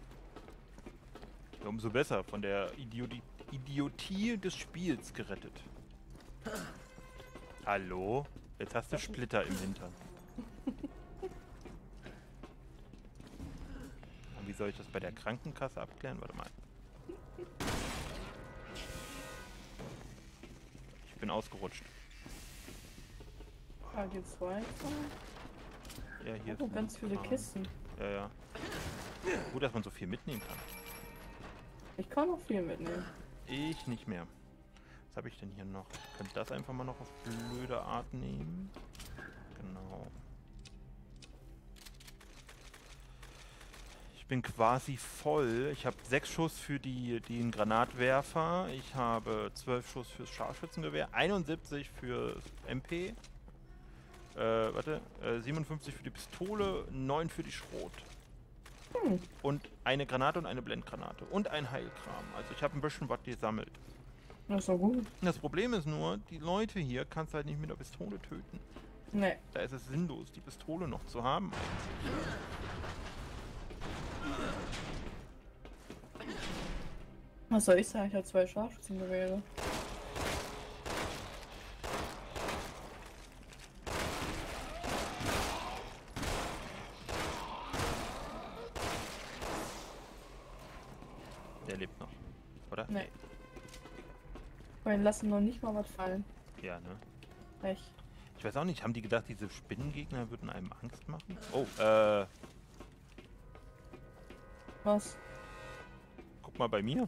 Ja, umso besser. Von der Idioti Idiotie des Spiels gerettet. Hallo? Jetzt hast du Splitter im Hintern. Und wie soll ich das bei der Krankenkasse abklären? Warte mal. Ich bin ausgerutscht. Ah, geht's weiter? Ja, hier Oh, ist ganz ein viele Kram. Kisten. Ja, ja. Gut, dass man so viel mitnehmen kann. Ich kann noch viel mitnehmen. Ich nicht mehr. Was habe ich denn hier noch? Ich könnte das einfach mal noch auf blöde Art nehmen. Genau. Ich bin quasi voll. Ich habe sechs Schuss für die, den Granatwerfer. Ich habe zwölf Schuss fürs Scharfschützengewehr. einundsiebzig für M P. Äh, warte. Äh, siebenundfünfzig für die Pistole. neun für die Schrot. Hm. Und eine Granate und eine Blendgranate. Und ein Heilkram. Also ich habe ein bisschen was gesammelt. Das ist doch gut. Das Problem ist nur, die Leute hier kannst du halt nicht mit der Pistole töten. Nee. Da ist es sinnlos, die Pistole noch zu haben. Was soll ich sagen? Ich habe zwei Scharfschützengewehre. Der lebt noch, oder? Nee. Wir lassen noch nicht mal was fallen. Ja, ne? Echt. Ich weiß auch nicht, haben die gedacht, diese Spinnengegner würden einem Angst machen? Oh, äh, Was? guck mal bei mir.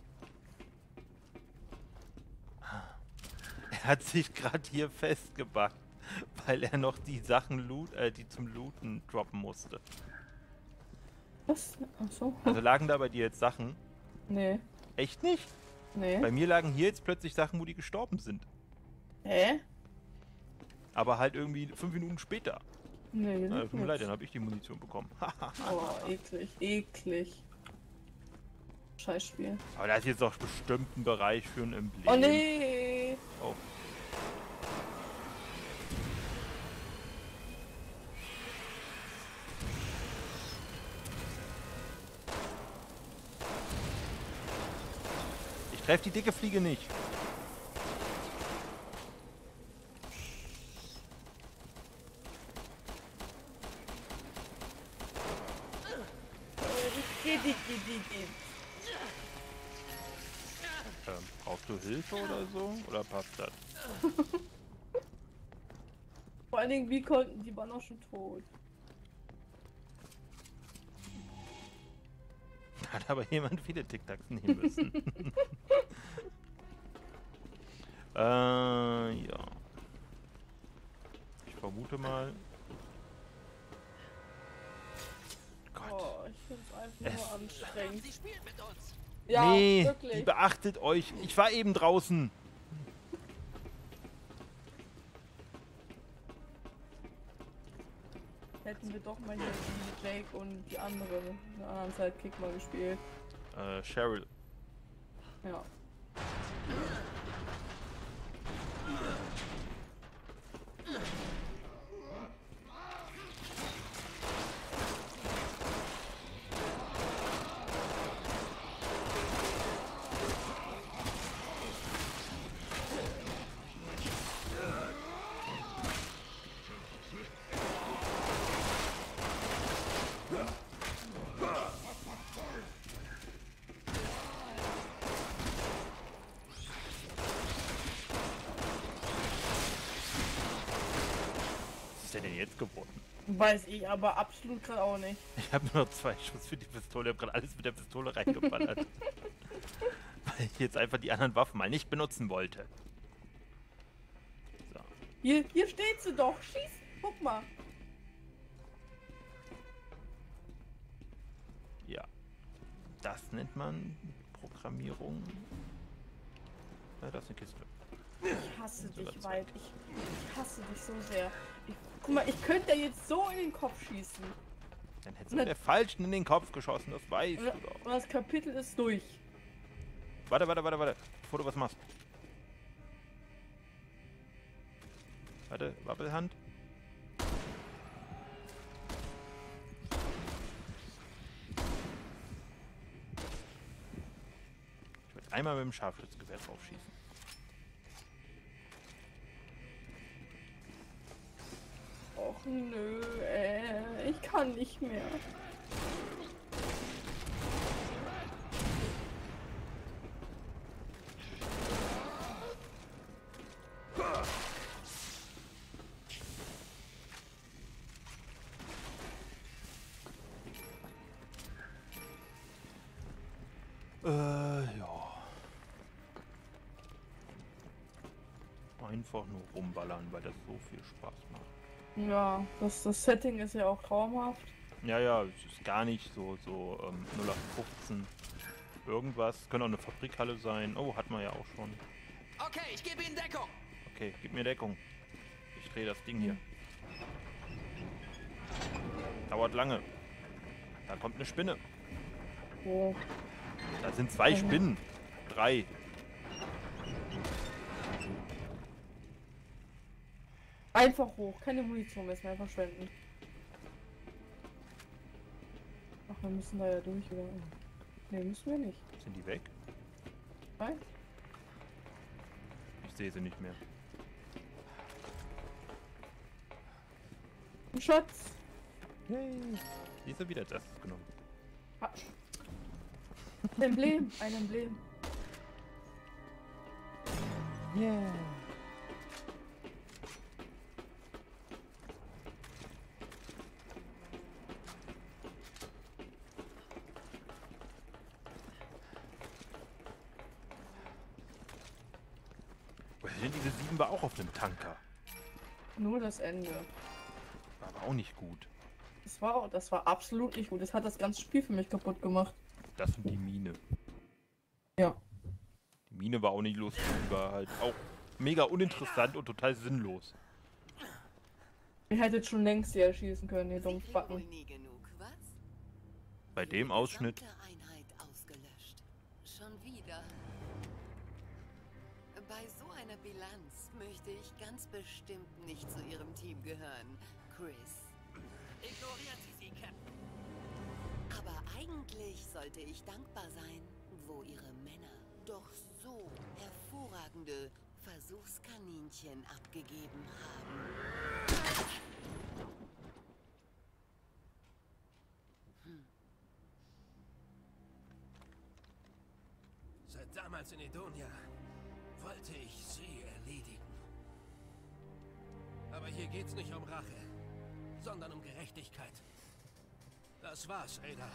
Er hat sich gerade hier festgebackt, weil er noch die Sachen loot, äh, die zum Looten droppen musste. Was? Ach so. Also lagen da bei dir jetzt Sachen? Nee. Echt nicht? Nee. Bei mir lagen hier jetzt plötzlich Sachen, wo die gestorben sind. Hä? Aber halt irgendwie fünf Minuten später. Nee, Äh, tut mir nix. leid, dann habe ich die Munition bekommen. Oh, eklig. Eklig. Scheißspiel. Aber da ist jetzt doch bestimmt ein Bereich für ein Emblem. Oh nee! Oh. Ich treffe die dicke Fliege nicht. Ähm, brauchst du Hilfe oder so? Oder passt das? Vor allen Dingen, wie konnten die waren auch schon tot? Hat aber jemand viele Tic-Tacs nehmen müssen. äh, ja. Ich vermute mal. Gott. Oh, ich find's einfach Es- nur anstrengend. Sie spielt mit uns. Ja, nee, wirklich. die beachtet euch. Ich war eben draußen. Hätten wir doch mal hier mit Jake und die andere, den anderen Sidekick mal gespielt. Äh, Cheryl. Ja. Weiß ich aber absolut gerade auch nicht. Ich habe nur noch zwei Schuss für die Pistole. Ich habe gerade alles mit der Pistole reingeballert. Weil ich jetzt einfach die anderen Waffen mal nicht benutzen wollte. So. Hier, hier steht sie doch. Schieß. Guck mal. Ja. Das nennt man Programmierung. Ja, das ist eine Kiste. Ich hasse dich, Wald. Ich, ich hasse dich so sehr. Ich, guck mal, ich könnte dir jetzt so in den Kopf schießen. Dann hättest du der Falschen in den Kopf geschossen, das weißt Und, du doch. und das Kapitel ist durch. Warte, warte, warte, warte. Bevor du was machst. Warte, Wabbelhand. Ich werde einmal mit dem Scharfschützgewehr drauf schießen. Och nö, äh, ich kann nicht mehr. Äh, ja. Einfach nur rumballern, weil das so viel Spaß macht. Ja, das, das Setting ist ja auch traumhaft. Ja, ja, es ist gar nicht so, so ähm, null acht fünfzehn irgendwas. Könnte auch eine Fabrikhalle sein. Oh, hat man ja auch schon. Okay, ich gebe Ihnen Deckung. Okay, gib mir Deckung. Ich drehe das Ding hier. Dauert lange. Da kommt eine Spinne. Oh. Da sind zwei Mhm. Spinnen. Drei. Einfach hoch, keine Munition mehr, mehr verschwenden. Ach, wir müssen da ja durch, oder? Ne, müssen wir nicht. Sind die weg? Nein? Ich sehe sie nicht mehr. Ein Schatz! Yay. Die ist ja wieder als erstes genommen. Ah. Emblem, ein Emblem. Yeah. Resident Evil sieben war auch auf einem Tanker. Nur das Ende. War aber auch nicht gut. Das war, auch- das war absolut nicht gut. Das hat das ganze Spiel für mich kaputt gemacht. Das und die Mine. Ja. Die Mine war auch nicht lustig, die war halt auch mega uninteressant und total sinnlos. Ihr hättet schon längst sie erschießen können, ihr Sie dummen kriegen Backen. wohl nie genug, was? Bei dem Die Ausschnitt. gesamte Einheit ausgelöscht. Schon wieder. Bei so einer Bilanz möchte ich ganz bestimmt nicht zu Ihrem Team gehören, Chris. Ignorieren Sie sie, Captain. Aber eigentlich sollte ich dankbar sein, wo Ihre Männer doch so hervorragende Versuchskaninchen abgegeben haben. Seit damals in Edonia wollte ich sie erledigen. Aber hier geht's nicht um Rache, sondern um Gerechtigkeit. Das war's, Ada.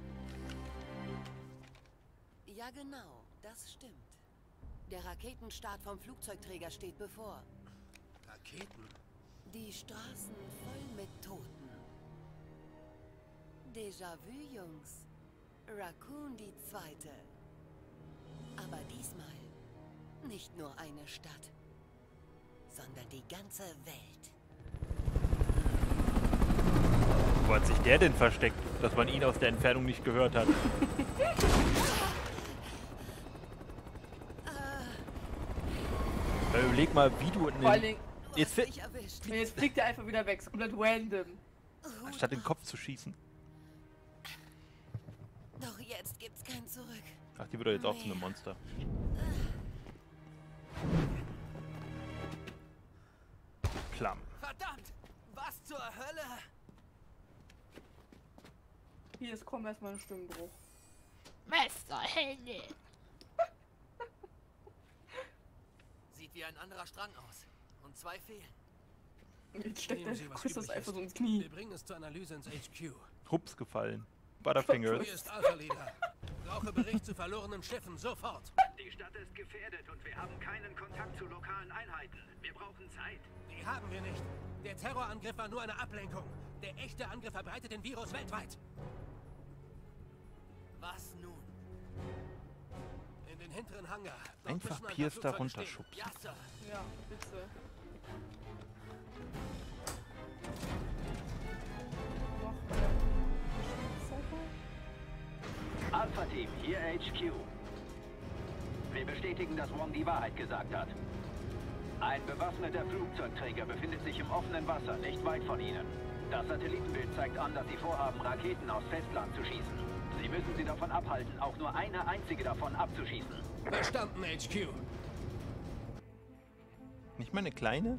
Ja genau, das stimmt. Der Raketenstart vom Flugzeugträger steht bevor. Raketen? Die Straßen voll mit Toten. Déjà-vu, Jungs. Raccoon die Zweite. Aber diesmal nicht nur eine Stadt, sondern die ganze Welt. Wo hat sich der denn versteckt, dass man ihn aus der Entfernung nicht gehört hat? Äh, Überleg mal, wie du in Vor allen den, Dingen, Du Jetzt hast fi- mich erwischt. jetzt fliegt er einfach wieder weg. Ist komplett random. anstatt den Kopf zu schießen. Doch jetzt gibt's kein Zurück. Ach, die wird doch jetzt auch zu einem Monster. Klamm. Verdammt! Was zur Hölle? Hier, es kommt erstmal ein Stimmbruch. Was zur Hölle? Sieht wie ein anderer Strang aus. Und zwei fehlen. Jetzt steckt der Nehmen Sie, was Chris das übrig einfach ist. so ins Knie. Wir bringen es zur Analyse ins H Q. Hups gefallen. Butterfingers. Hier ist Alpha Leader. Brauche Bericht zu verlorenen Schiffen, sofort. Die Stadt ist gefährdet und wir haben keinen Kontakt zu lokalen Einheiten. Wir brauchen Zeit. Die haben wir nicht. Der Terrorangriff war nur eine Ablenkung. Der echte Angriff verbreitet den Virus weltweit. Was nun? In den hinteren Hangar. Dort Einfach müssen ein paar Pierce da Flugzeuge stehen. runterschubsen. Ja, Sir. Ja, bitte. Noch äh, Alpha-Team, hier H Q. Wir bestätigen, dass Wong die Wahrheit gesagt hat. Ein bewaffneter Flugzeugträger befindet sich im offenen Wasser, nicht weit von Ihnen. Das Satellitenbild zeigt an, dass Sie vorhaben, Raketen aufs Festland zu schießen. Sie müssen sie davon abhalten, auch nur eine einzige davon abzuschießen. Verstanden, H Q. Nicht mal eine kleine?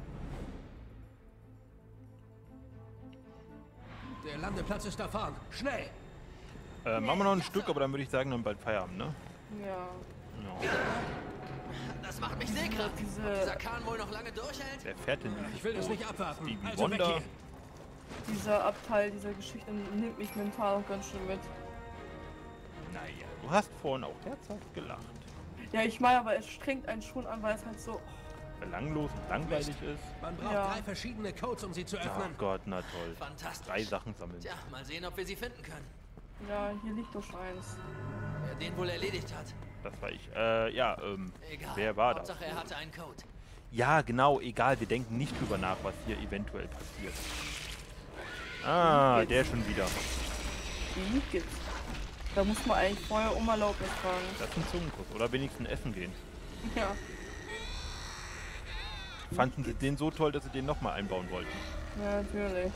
Der Landeplatz ist da vorn. Schnell! Äh, machen wir noch ein Stück, aber dann würde ich sagen, dann bald Feierabend, ne? Ja. Ja. Das macht mich seekrank. Diese- Ob dieser Kahn wohl noch lange durchhält? Wer fährt denn? Ich will das nicht abwarten. Stevie Also weg Wonder. hier. Dieser Abteil dieser Geschichte nimmt mich mental auch ganz schön mit. Naja, du hast vorhin auch herzhaft gelacht. Ja, ich meine, aber es strengt einen schon an, weil es halt so... Belanglos und langweilig ist. Man braucht Ja. drei verschiedene Codes, um sie zu Oh öffnen. Gott, na toll. Fantastisch. Drei Sachen sammeln. Tja, mal sehen, ob wir sie finden können. Ja, hier liegt doch schon eins. Wer den wohl erledigt hat. Das war ich. Äh, ja, ähm, Egal. wer war das? Hauptsache, er hatte einen Code. Ja, genau, egal. Wir denken nicht drüber nach, was hier eventuell passiert. Ah, der schon wieder. Die gibt's. Da muss man eigentlich vorher um Erlaubnis fragen. Das ist ein Zungenkuss. Oder wenigstens essen gehen. Ja. Fanden sie den so toll, dass sie den nochmal einbauen wollten? Ja, natürlich.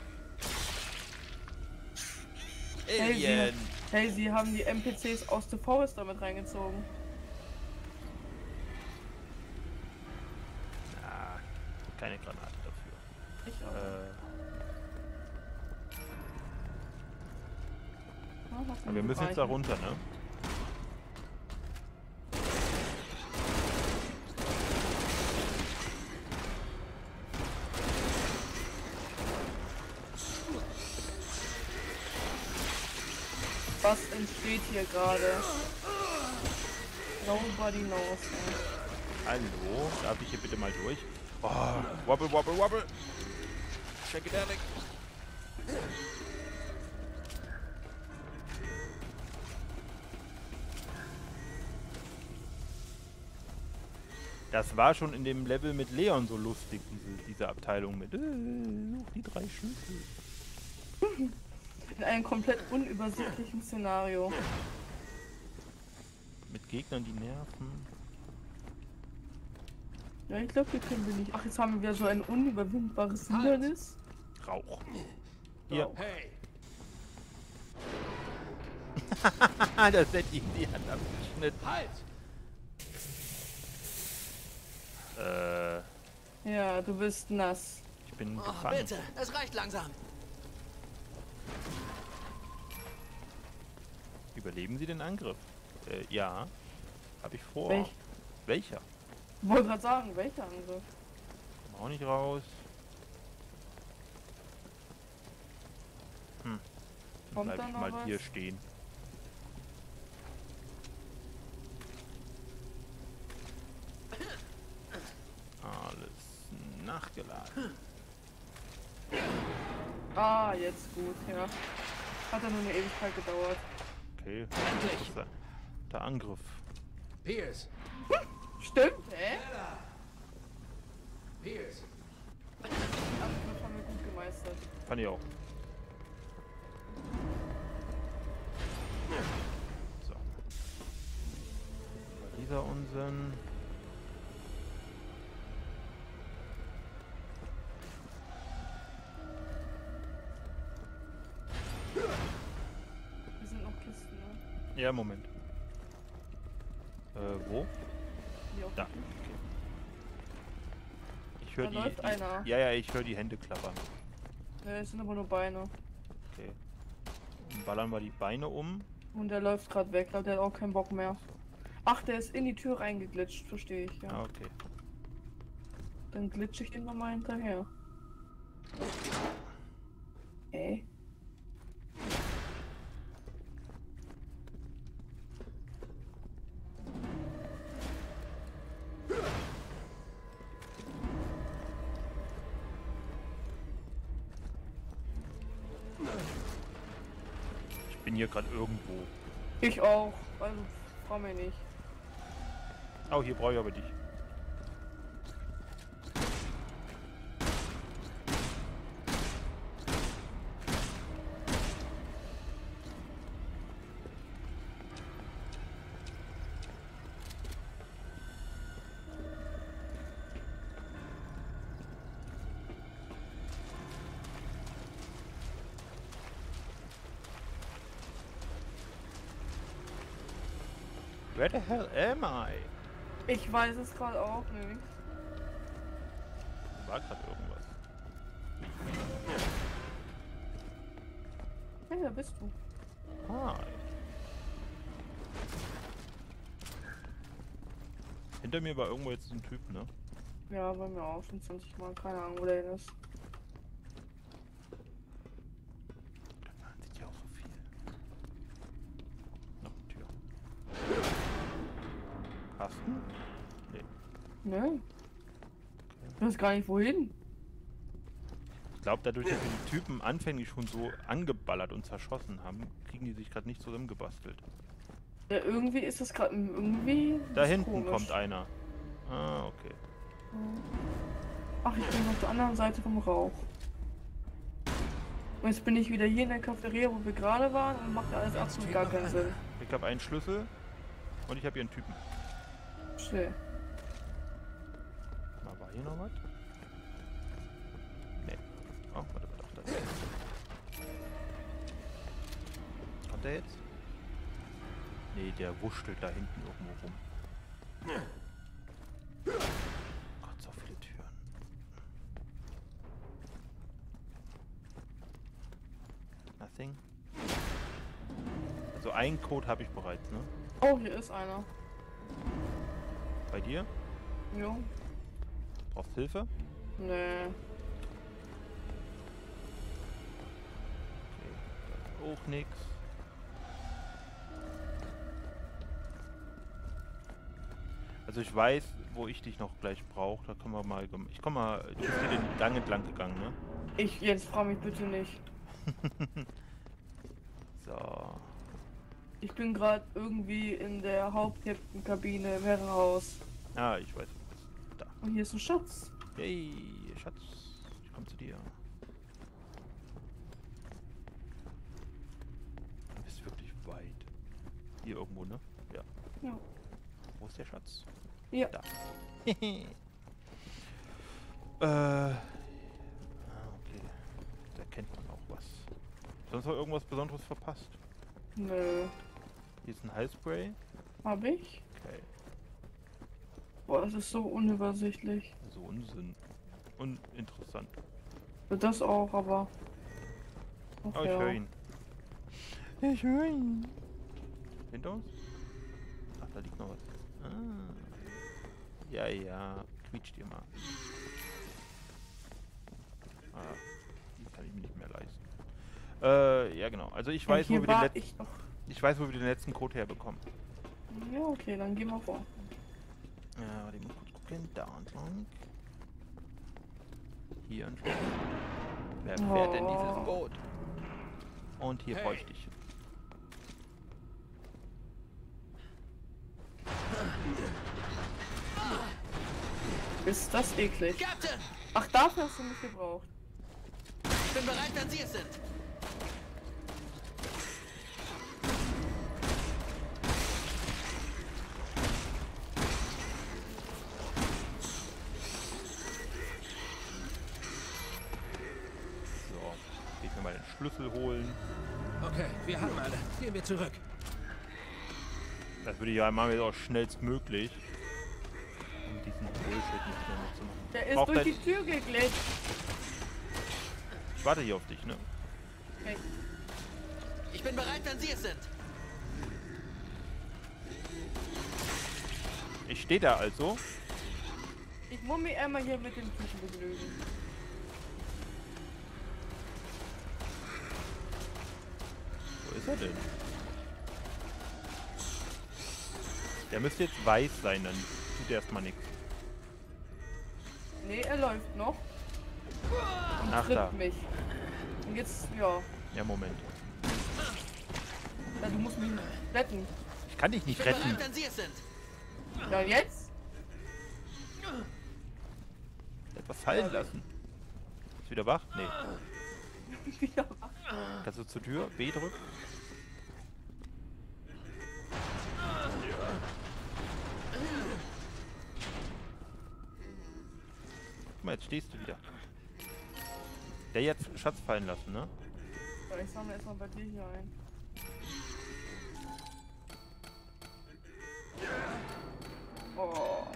Hey, Alien! sie, hey, sie haben die N P Cs aus The Forest damit reingezogen. Ah, keine Granate dafür. Ich auch. Äh, Ja, was aber wir müssen jetzt da runter, ne? Was entsteht hier gerade? Nobody knows. Hallo, darf ich hier bitte mal durch? Oh, wobble, wobble, wobble! Psychedelic! Das war schon in dem Level mit Leon so lustig, diese, diese Abteilung mit äh, such die drei Schlüssel. In einem komplett unübersichtlichen Szenario. Mit Gegnern, die nerven. Ja, ich glaube, wir können wir nicht. Ach, jetzt haben wir wieder so ein unüberwindbares Hindernis. Rauch. Hier. Hey, Das hätte ich die Hand abgeschnitten. halt! Äh, Ja, du bist nass. ich bin Oh, gefangen. bitte, es reicht langsam. Überleben Sie den Angriff? Äh, ja. Habe ich vor. Welch? Welcher? Ich wollte gerade sagen, welcher Angriff? Komm auch nicht raus. Hm. Dann Kommt bleib da ich noch mal was? hier stehen. Alles nachgeladen. Ah, jetzt gut, ja. Hat ja nur eine Ewigkeit gedauert. Okay. Endlich. Der, der Angriff. Pierce! Stimmt, hä? Pierce! Den Angriff haben wir gut gemeistert. Fand ich auch. So. Aber dieser Unsinn. Hier sind noch Kisten, ne? Ja, Moment. Äh, wo? Hier auch. Da. Ich höre Da die, läuft die. einer. Ja, ja, ich höre die Hände klappern. Ne, es sind aber nur Beine. Okay. Dann ballern wir die Beine um. Und der läuft gerade weg, der hat auch keinen Bock mehr. Ach, der ist in die Tür reingeglitscht, verstehe ich, ja. Ah, okay. Dann glitsche ich den nochmal hinterher. Okay. Ich bin hier gerade irgendwo. Ich auch. Also, freu mich nicht. Oh, hier brauche ich aber dich. Where the hell am I? Ich weiß es gerade auch nicht. War gerade irgendwas. Hey, da bist du. Hi. Hinter mir war irgendwo jetzt ein Typ, ne? Ja, bei mir auch schon zwanzig Mal. Keine Ahnung, wo der hin ist. Man sieht ja auch so viel. Noch eine Tür. Hast du? Nee. Ne? Ich weiß gar nicht wohin. Ich glaube, dadurch, dass wir die Typen anfänglich schon so angeballert und zerschossen haben, kriegen die sich gerade nicht zusammengebastelt. Ja, irgendwie ist das gerade irgendwie. Da ist hinten komisch. kommt einer. Ah, okay. Ach, ich bin auf der anderen Seite vom Rauch. Und jetzt bin ich wieder hier in der Cafeteria, wo wir gerade waren, und macht alles absolut gar keinen Sinn. Ich habe einen Schlüssel und ich habe hier einen Typen. Schön. Na, war hier noch was? Nee. Oh, warte, warte, warte. Kommt der jetzt? Nee, der wurschtelt da hinten irgendwo rum. Gott, so viele Türen. Nothing. Also einen Code habe ich bereits, ne? Oh, hier ist einer. Bei dir? Jo. Brauchst Hilfe? Nee. Okay, da ist auch nix. Also ich weiß, wo ich dich noch gleich brauche. Da können wir mal... gem- Ich komm mal... Du bist hier den Gang entlang gegangen, ne? Ich, jetzt frag mich bitte nicht. So. Ich bin gerade irgendwie in der Hauptkapitenkabine im Herrenhaus. Ah, ich weiß. Da. Und hier ist ein Schatz. Hey, Schatz. Ich komm zu dir. Du bist wirklich weit. Hier irgendwo, ne? Ja. Ja. Wo ist der Schatz? Ja. Da. äh. Ah, okay. Da kennt man auch was. Sonst noch irgendwas Besonderes verpasst? Nö. Hier ist ein Highspray. Hab ich? Okay. Boah, das ist so unübersichtlich. So Unsinn. Uninteressant. Das auch, aber... Ach, Oh, ich ja. höre ihn. Ich höre ihn. Hinter uns? Ach, da liegt noch was. Ah. Ja, ja. Quietsch dir mal. Ah, die kann ich mir nicht mehr leisten. Äh, ja genau. Also ich weiß, hier wo wir den war letzten... ich noch. Ich weiß, wo wir den letzten Code herbekommen. Ja, okay, dann gehen wir vor. Ja, warte, ich muss kurz gucken. Da entlang. Hier entlang. Wer fährt denn dieses Oh. Boot? Und hier Hey. bräuchte ich. Ist das eklig. Captain! Ach, dafür hast du mich gebraucht. Ich bin bereit, wenn Sie es sind. So, ich mir mal den Schlüssel holen. Okay, wir haben alle. Gehen wir zurück. Das würde ich ja machen wir auch schnellstmöglich. Um diesen Bullshit nicht mehr mitzumachen. Der ist Braucht durch der- die Tür geglitscht. Ich warte hier auf dich, ne? Okay. Ich bin bereit, wenn Sie es sind. Ich stehe da also. Ich muss mich einmal hier mit dem Typen begnügen. ist er denn? Der müsste jetzt weiß sein, dann tut er erstmal nichts. Nee, er läuft noch. Und Ach, trifft da. mich. Und jetzt, ja. Ja, Moment. ja. Du musst mich retten. Ich kann dich nicht Ich bin retten. bereit, wenn Sie es sind. Ja, jetzt? Etwas fallen lassen. Ist wieder wach? Nee. Wieder. Kannst du zur Tür? B drücken? Guck mal, jetzt stehst du wieder. Der jetzt Schatz fallen lassen, ne? Ja, ich sammle erstmal bei dir hier ein. Oh.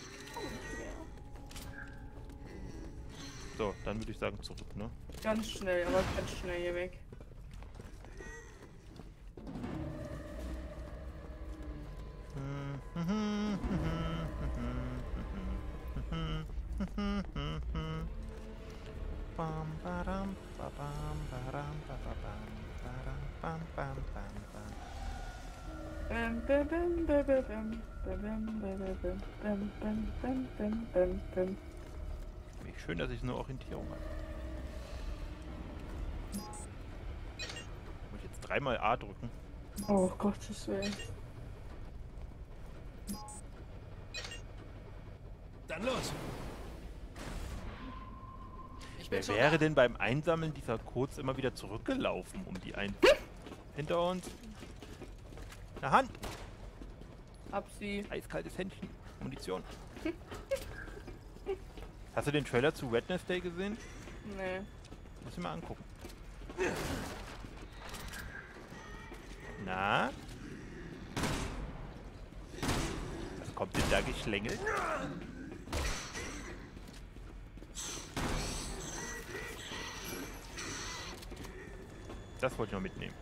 So, dann würde ich sagen zurück, ne? Ganz schnell, aber ganz schnell hier weg. Bam, bam, bam, bam, bam, bam, bam, bam, bam, bam, bam, bam, bam, bam. Wie schön, dass ich nur Orientierung habe. Muss ich jetzt dreimal A drücken? Oh Gottes Willen. Dann los. Ich bin Wer schon wäre da. denn beim Einsammeln dieser Codes immer wieder zurückgelaufen, um die ein... Hinter uns. Eine Hand. Hab sie. Eiskaltes Händchen. Munition. Hast du den Trailer zu Wednesday gesehen? Nee. Muss ich mal angucken. Na? Was kommt denn da geschlängelt? Das wollte ich noch mitnehmen.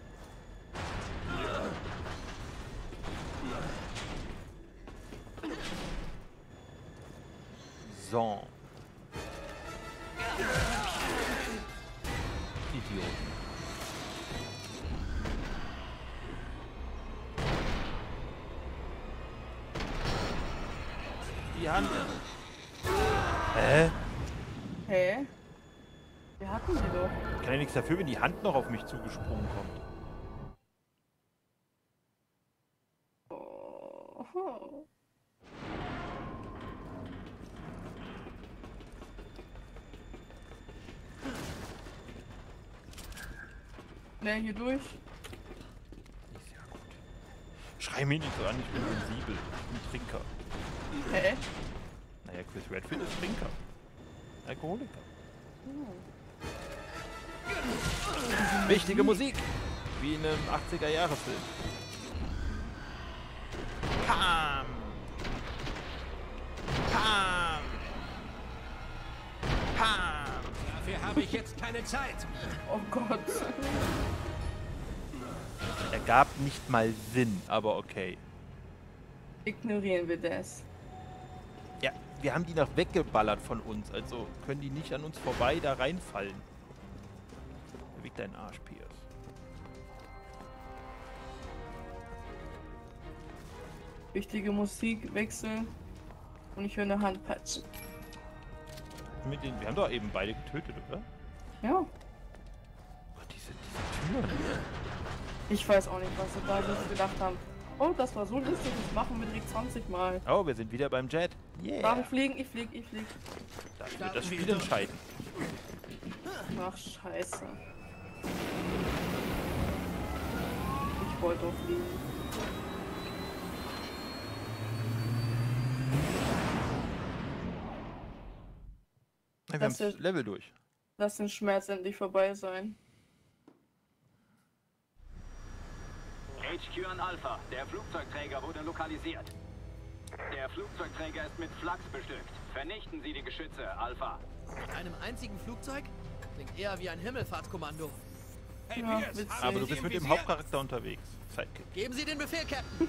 So. Idioten. Die Hand. Hä? Hä? Wir hatten sie doch. Ich kann ja nichts dafür, wenn die Hand noch auf mich zugesprungen kommt. Oh. Ne, hier durch. Ist ja gut. Schrei mich nicht so an, ich bin sensibel. Ich bin Trinker. Hä? Naja, Chris Redfield ist Trinker. Alkoholiker. Wichtige Musik! Wie in einem achtziger-Jahre-Film. Pam! Pam! Pam! Dafür habe ich jetzt keine Zeit. Oh Gott. Er gab nicht mal Sinn, aber okay. Ignorieren wir das. Ja, wir haben die noch weggeballert von uns, also können die nicht an uns vorbei da reinfallen. Beweg deinen Arsch, Piers. Wichtige Musik, Wechsel. Und ich höre eine Handpatschen. Mit den, wir haben doch eben beide getötet, oder? Ja. Oh, diese, diese Türen. Ich weiß auch nicht, was sie da sich gedacht haben. Oh, das war so lustig, das machen wir direkt zwanzig Mal. Oh, wir sind wieder beim Jet. Yeah. Darf ich fliegen? Ich flieg, ich flieg. Das wird das Spiel entscheiden. Ach, scheiße. Ich wollte doch fliegen. Wir haben Das das ist- Level durch. Lass den Schmerz endlich vorbei sein. H Q an Alpha. Der Flugzeugträger wurde lokalisiert. Der Flugzeugträger ist mit Flaks bestückt. Vernichten Sie die Geschütze, Alpha. Mit einem einzigen Flugzeug? Klingt eher wie ein Himmelfahrtskommando. Hey, Ja, Pierce, witzig. haben Aber du Sie bist im mit dem Visier? Hauptcharakter unterwegs. Sidekick. Geben Sie den Befehl, Captain.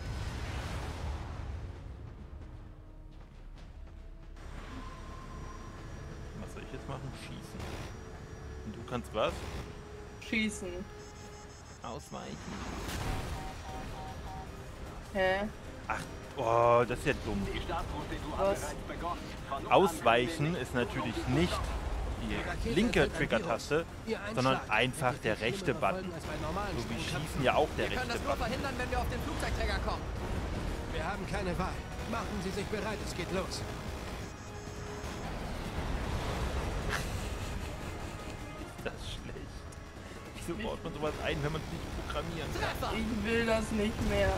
Was soll ich jetzt machen? Schießen. Und du kannst was? Schießen. Ausweichen. Hä? Ach, oh, das ist ja dumm. Die Startprozedur hat Was? bereits begonnen. Von nun an Ausweichen ist natürlich nicht die linke Trigger-Taste, sondern einfach der rechte Button. So wie Schießen ja auch der Wir können rechte das nur Button. verhindern, wenn wir auf den Flugzeugträger kommen. Wir haben keine Wahl. Machen Sie sich bereit, es geht los. Das ist schlecht. Wieso baut man sowas ein, wenn man es nicht programmieren kann? Treffer! Ich will das nicht mehr.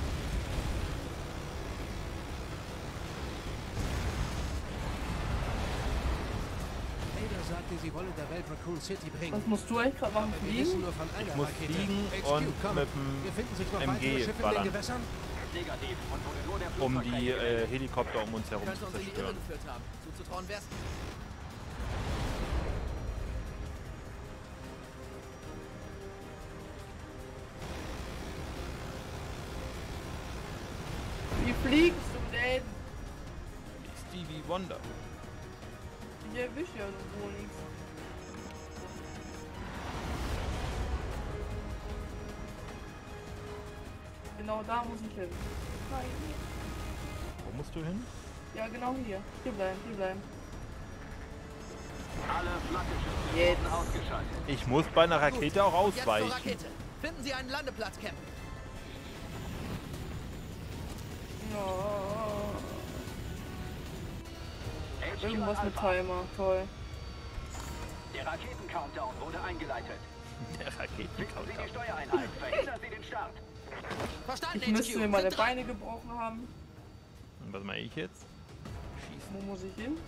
Ada sagte, sie wolle der Welt Raccoon City bringen. Was musst du eigentlich gerade machen? Aber wir wissen Fliegen? nur von einer Ich muss Rakete. fliegen H Q, und komm. mit dem Befinden sich noch M G weitere Schiffe in ballern. den Gewässern? negativ und wurde nur der Um die Flugzeugträger äh, Helikopter um uns herum Könnte zu uns in die Irre zerstören. geführt haben. Zuzutrauen wär's. Wie fliegst du denn? Wie Stevie Wonder. Ich erwische ja so wohl nichts. Genau da muss ich hin. Nein. Wo musst du hin? Ja, genau hier. Hier bleiben, hier bleiben. Alle Flaggenschiffe Jetzt. wurden ausgeschaltet. Ich muss bei einer Rakete auch Jetzt zur ausweichen. Rakete. Finden Sie einen Landeplatz, Captain. Oh. H Q Irgendwas an mit Alpha. Timer. Toll. Der Raketen-Countdown wurde eingeleitet. Der Finden Sie die Raketencountdown. Steuereinheit. Verhindern Sie den Start. Verstanden, Ich müsste H Q. mir meine Sind dran. Beine gebrochen haben. Und was mache ich jetzt? Schießen. Wo muss ich hin?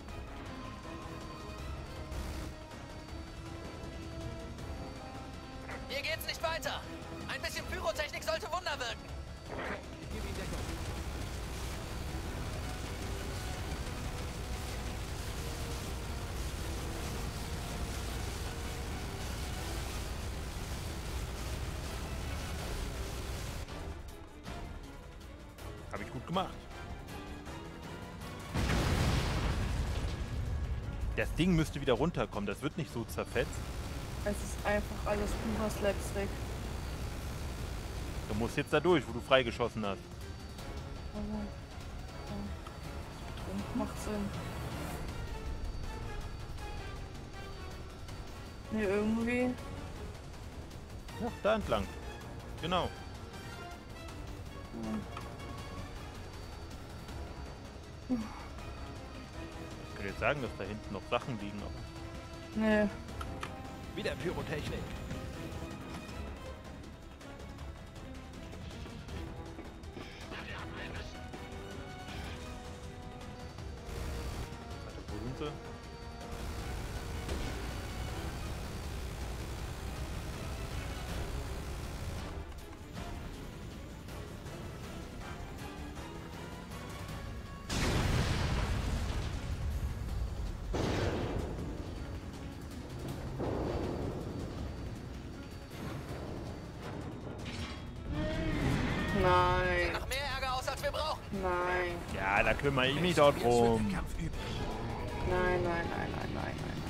Hier geht's nicht weiter. Ein bisschen Pyrotechnik sollte Wunder wirken. Gib ihm Deckung. Habe ich gut gemacht. Das Ding müsste wieder runterkommen. Das wird nicht so zerfetzt. Es ist einfach alles purer Slapstick. Du musst jetzt da durch, wo du freigeschossen hast. Also, ja. Macht Sinn. Ne, irgendwie. Ja, da entlang. Genau. Ich könnte jetzt sagen, dass da hinten noch Sachen liegen, aber... Ne. Wieder Pyrotechnik. Warte, wo sind sie? Nein. Noch mehr Ärger aus, als wir brauchen. Nein. Ja, da kümmere ich mich doch drum. Kampf üben. Nein, nein, nein, nein, nein, nein.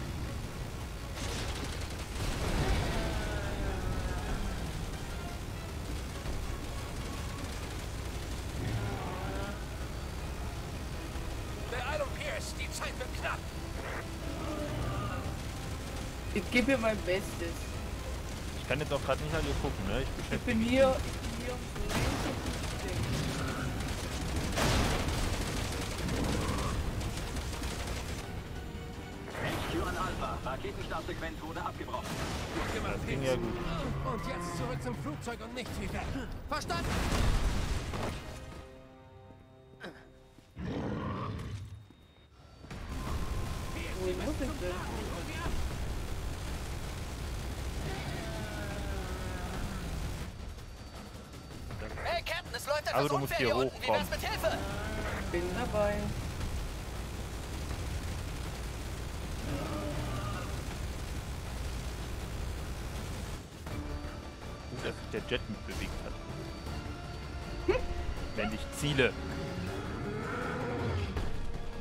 Beeilung, Pierce. Die Zeit wird knapp. Ich gebe mir mein Bestes. Ich kann jetzt auch gerade nicht an dir gucken, ne? Ich Ich beschäftige bin mich. hier, ich bin hier um so links und rechts zu denken. H Q an Alpha. Raketenstartsequenz wurde abgebrochen. Gut gemacht, Das ging Pierce. ja gut. Und jetzt zurück zum Flugzeug und nicht wieder. Verstanden. Wo muss ich denn? Hey, Captain, es läuft etwas Also, du musst unfair hier hier unten. Wie hochkommen. wär's mit Hilfe? Bin dabei. Gut, dass sich der Jet mitbewegt hat. Wenn ich ziele.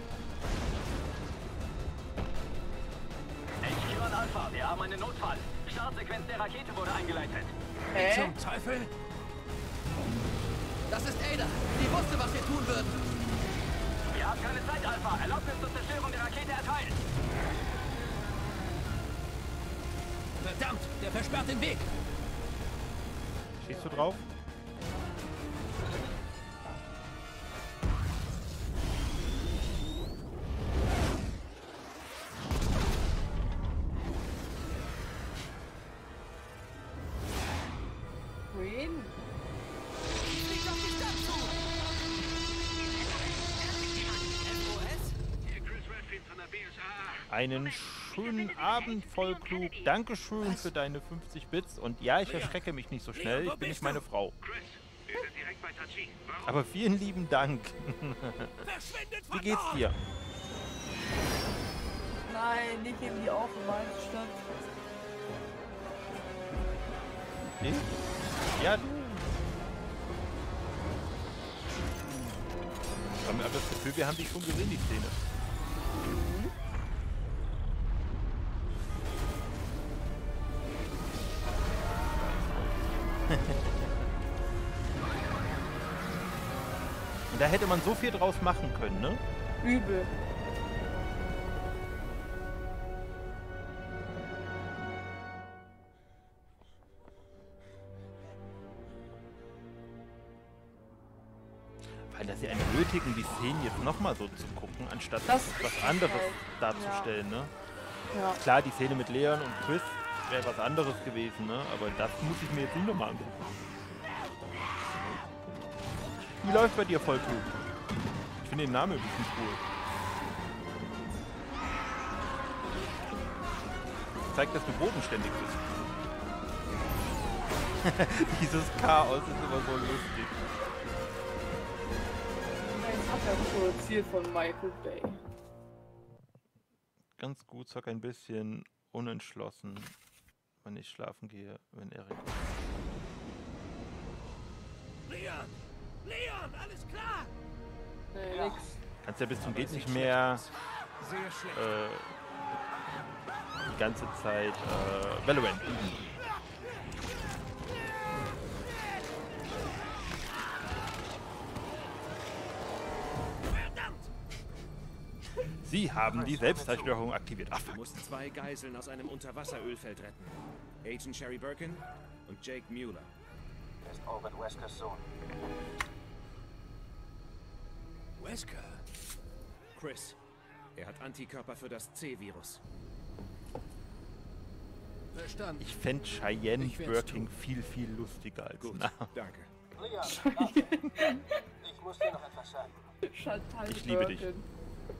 H Q an Alpha. Wir haben einen Notfall. Startsequenz der Rakete wurde eingeleitet. Hä? Zum Teufel? Das ist Ada. Die wusste, was wir tun würden. Wir haben keine Zeit, Alpha. Erlaubnis zur Zerstörung der Rakete erteilt. Verdammt, der versperrt den Weg. Schießt du drauf? Wen? Fliegt auf die Stadt zu. S O S? Hier Chris Redfield von der B S A. Einen schönen Abend, voll klug. Dankeschön für deine fünfzig Bits. Und ja, ich erschrecke mich nicht so schnell. Ich bin nicht meine Frau. Chris, wir sind direkt bei Tachi. Warum? Aber vielen lieben Dank. Wie geht's dir? Nein, nicht in die Aufenthaltsstadt. Ich? Ja, du. Ich habe das Gefühl, wir haben dich schon gesehen, die Szene. Und da hätte man so viel draus machen können, ne? Übel. Weil das ja nötigen, die Szenen jetzt nochmal so zu gucken, anstatt Das was ist anderes halt, darzustellen, ne? Ja. Klar, die Szene mit Leon und Chris wäre was anderes gewesen, ne? Aber das muss ich mir jetzt nicht nochmal angucken. Wie läuft bei dir voll klug? Ich finde den Namen ein bisschen cool. Zeigt, dass du bodenständig bist. Dieses Chaos ist immer so lustig. Jetzt hat er produziert von Michael Bay. Ganz gut, zock ein bisschen unentschlossen, wenn ich schlafen gehe, wenn Erik... Leon! Leon, alles klar! Nee, nix. Kannst ja bis zum geht nicht mehr Sehr schlecht. äh, die ganze Zeit äh, Valorant üben. Sie haben die Selbstzerstörung aktiviert. Ach, Wir mussten zwei Geiseln aus einem Unterwasserölfeld retten. Agent Sherry Birkin und Jake Mueller. Er ist Albert Weskers Sohn. Wesker? Chris. Er hat Antikörper für das C-Virus. Verstanden. ich fände Cheyenne Ich werd's Birkin viel, viel lustiger als Gut, Name. danke. Leon, warte. Ich muss dir noch etwas sagen. Chantal Ich liebe dich. Birkin.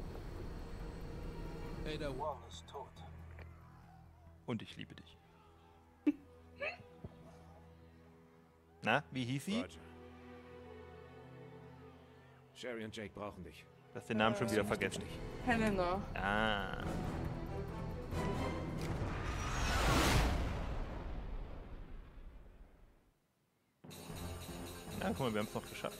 Ada Wong ist tot. Und ich liebe dich. Na, wie hieß sie? Roger. Sherry und Jake brauchen dich. Du hast den Namen schon wieder Sie vergessen. nicht. Helena. Ah. Na, guck mal, wir haben es noch geschafft.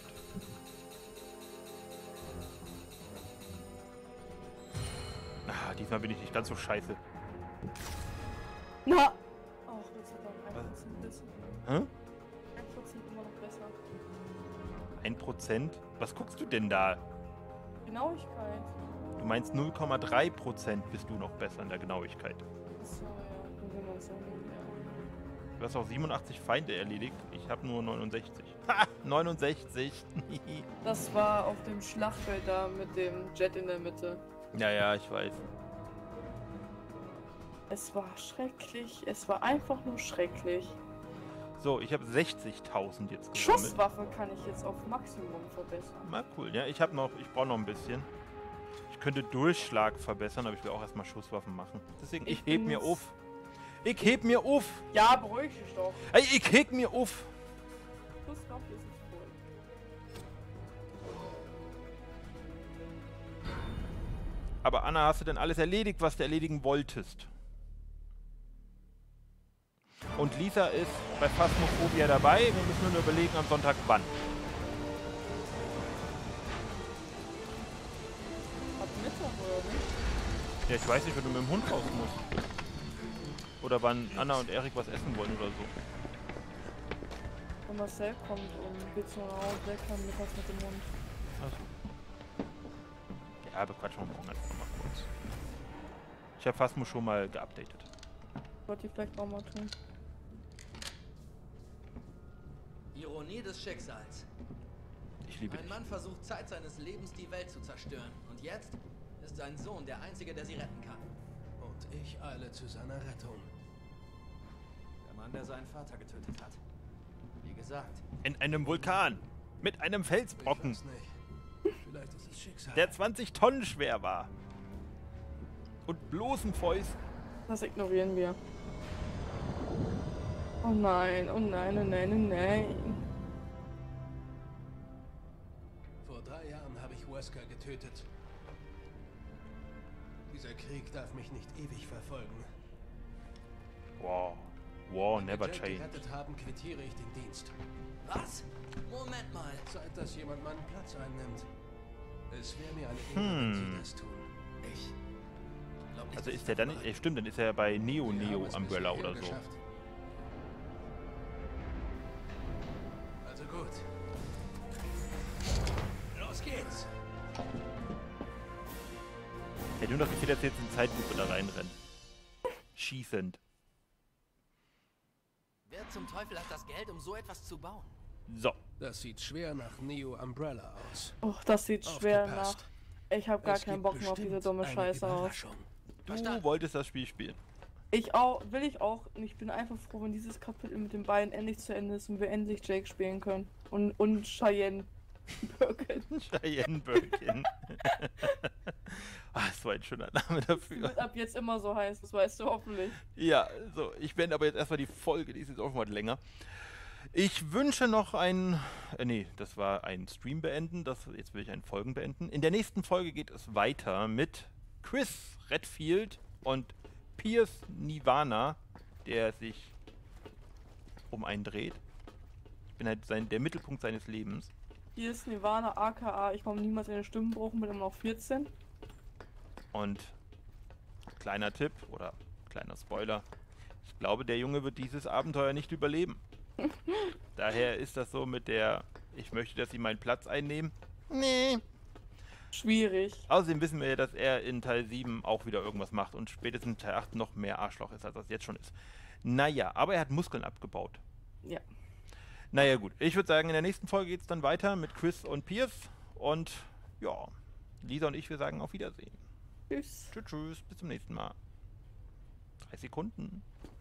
Ah, diesmal bin ich nicht ganz so scheiße. Na! Ach, das hat dann ein Prozent besser. Hä? ein Prozent immer noch besser. Ein Prozent? Was guckst du denn da? Genauigkeit. Du meinst null Komma drei Prozent bist du noch besser in der Genauigkeit. Achso, ja. Dann will man so nehmen, ja. Du hast auch siebenundachtzig Feinde erledigt. Ich habe nur neunundsechzig. Ha! neunundsechzig! Das war auf dem Schlachtfeld da mit dem Jet in der Mitte. Ja, ja, ich weiß. Es war schrecklich. Es war einfach nur schrecklich. So, ich habe sechzigtausend jetzt gesammelt. Schusswaffe kann ich jetzt auf Maximum verbessern. Mal cool, ja. Ich habe noch, ich brauche noch ein bisschen. Ich könnte Durchschlag verbessern, aber ich will auch erstmal Schusswaffen machen. Deswegen, ich, Ich heb mir bin's. auf. Ich heb mir auf. Ja, beruhig dich doch. Ey, ich heb mir auf. Schusswaffe ist es wohl. Aber Anna, hast du denn alles erledigt, was du erledigen wolltest? Und Lisa ist bei Phasmophobia dabei. Wir müssen nur überlegen am Sonntag wann. Ab Mittag oder nicht? Ja, ich weiß nicht, wenn du mit dem Hund raus musst. Oder wann Anna und Erik was essen wollen oder so. Wenn Marcel kommt und geht zu Hause weg, dann mittags mit dem Hund. Also. Ja, bequatschen wir morgen einfach mal kurz. Ich habe Phasmo schon mal geupdatet. Wollte ich vielleicht auch mal tun. Ironie des Schicksals. Ich liebe Ein dich. Mann versucht Zeit seines Lebens die Welt zu zerstören. Und jetzt ist sein Sohn der Einzige, der sie retten kann. Und ich eile zu seiner Rettung. Der Mann, der seinen Vater getötet hat. Wie gesagt. In einem Vulkan. Mit einem Felsbrocken. Ich weiß nicht. Vielleicht ist es Schicksal. Der zwanzig Tonnen schwer war. Und bloßen Fäusten. Das ignorieren wir. Oh nein, oh nein, oh nein, oh nein. Vor drei Jahren habe ich Wesker getötet. Dieser Krieg darf mich nicht ewig verfolgen. Wow. Wow, Wenn never wir Jake change. gerettet haben, quittiere ich den Dienst. Was? Moment mal. Zeit, dass jemand meinen Platz einnimmt. Es wäre mir eine Ehre, Hm. wenn Sie das tun. Ich. glaub nicht, Also dass ist ich der dann dabei nicht. Äh, stimmt, dann ist er bei Neo Wir haben Neo es bis Umbrella hierher oder so. geschafft. Also gut. Los geht's. Hätte nur noch gefehlt, dass jetzt in Zeitlupe da reinrennen. Schießend. Wer zum Teufel hat das Geld, um so etwas zu bauen? So. Das sieht schwer nach Neo Umbrella aus. Oh, das sieht schwer nach. Aufgepasst. Ich habe gar Es keinen gibt Bock mehr auf diese bestimmt dumme eine Scheiße aus. Überraschung. Du Verstanden. wolltest das Spiel spielen. Ich auch, will ich auch. Und ich bin einfach froh, wenn dieses Kapitel mit den beiden endlich zu Ende ist und wir endlich Jake spielen können. Und, und Cheyenne Birkin. Cheyenne Birkin. Ah, so ein schöner Name dafür. Wird ab jetzt immer so heißen, das weißt du hoffentlich. Ja, so, ich beende aber jetzt erstmal die Folge, die ist jetzt auch schon mal länger. Ich wünsche noch ein, äh, nee, das war ein Stream beenden, das, jetzt will ich einen Folgen beenden. In der nächsten Folge geht es weiter mit Chris Redfield und Pierce Nirvana, der sich um einen dreht. Ich bin halt sein, der Mittelpunkt seines Lebens. Hier ist Nirvana, aka ich komme niemals in den Stimmenbruch, bin immer noch vierzehn. Und kleiner Tipp oder kleiner Spoiler, ich glaube, der Junge wird dieses Abenteuer nicht überleben. Daher ist das so mit der, ich möchte, dass sie meinen Platz einnehmen. Nee. Schwierig. Außerdem wissen wir ja, dass er in Teil sieben auch wieder irgendwas macht und spätestens in Teil acht noch mehr Arschloch ist, als das jetzt schon ist. Naja, aber er hat Muskeln abgebaut. Ja. Naja gut, ich würde sagen, in der nächsten Folge geht es dann weiter mit Chris und Pierce. Und ja, Lisa und ich, wir sagen auf Wiedersehen. Tschüss. Tschüss, tschüss, bis zum nächsten Mal. Drei Sekunden.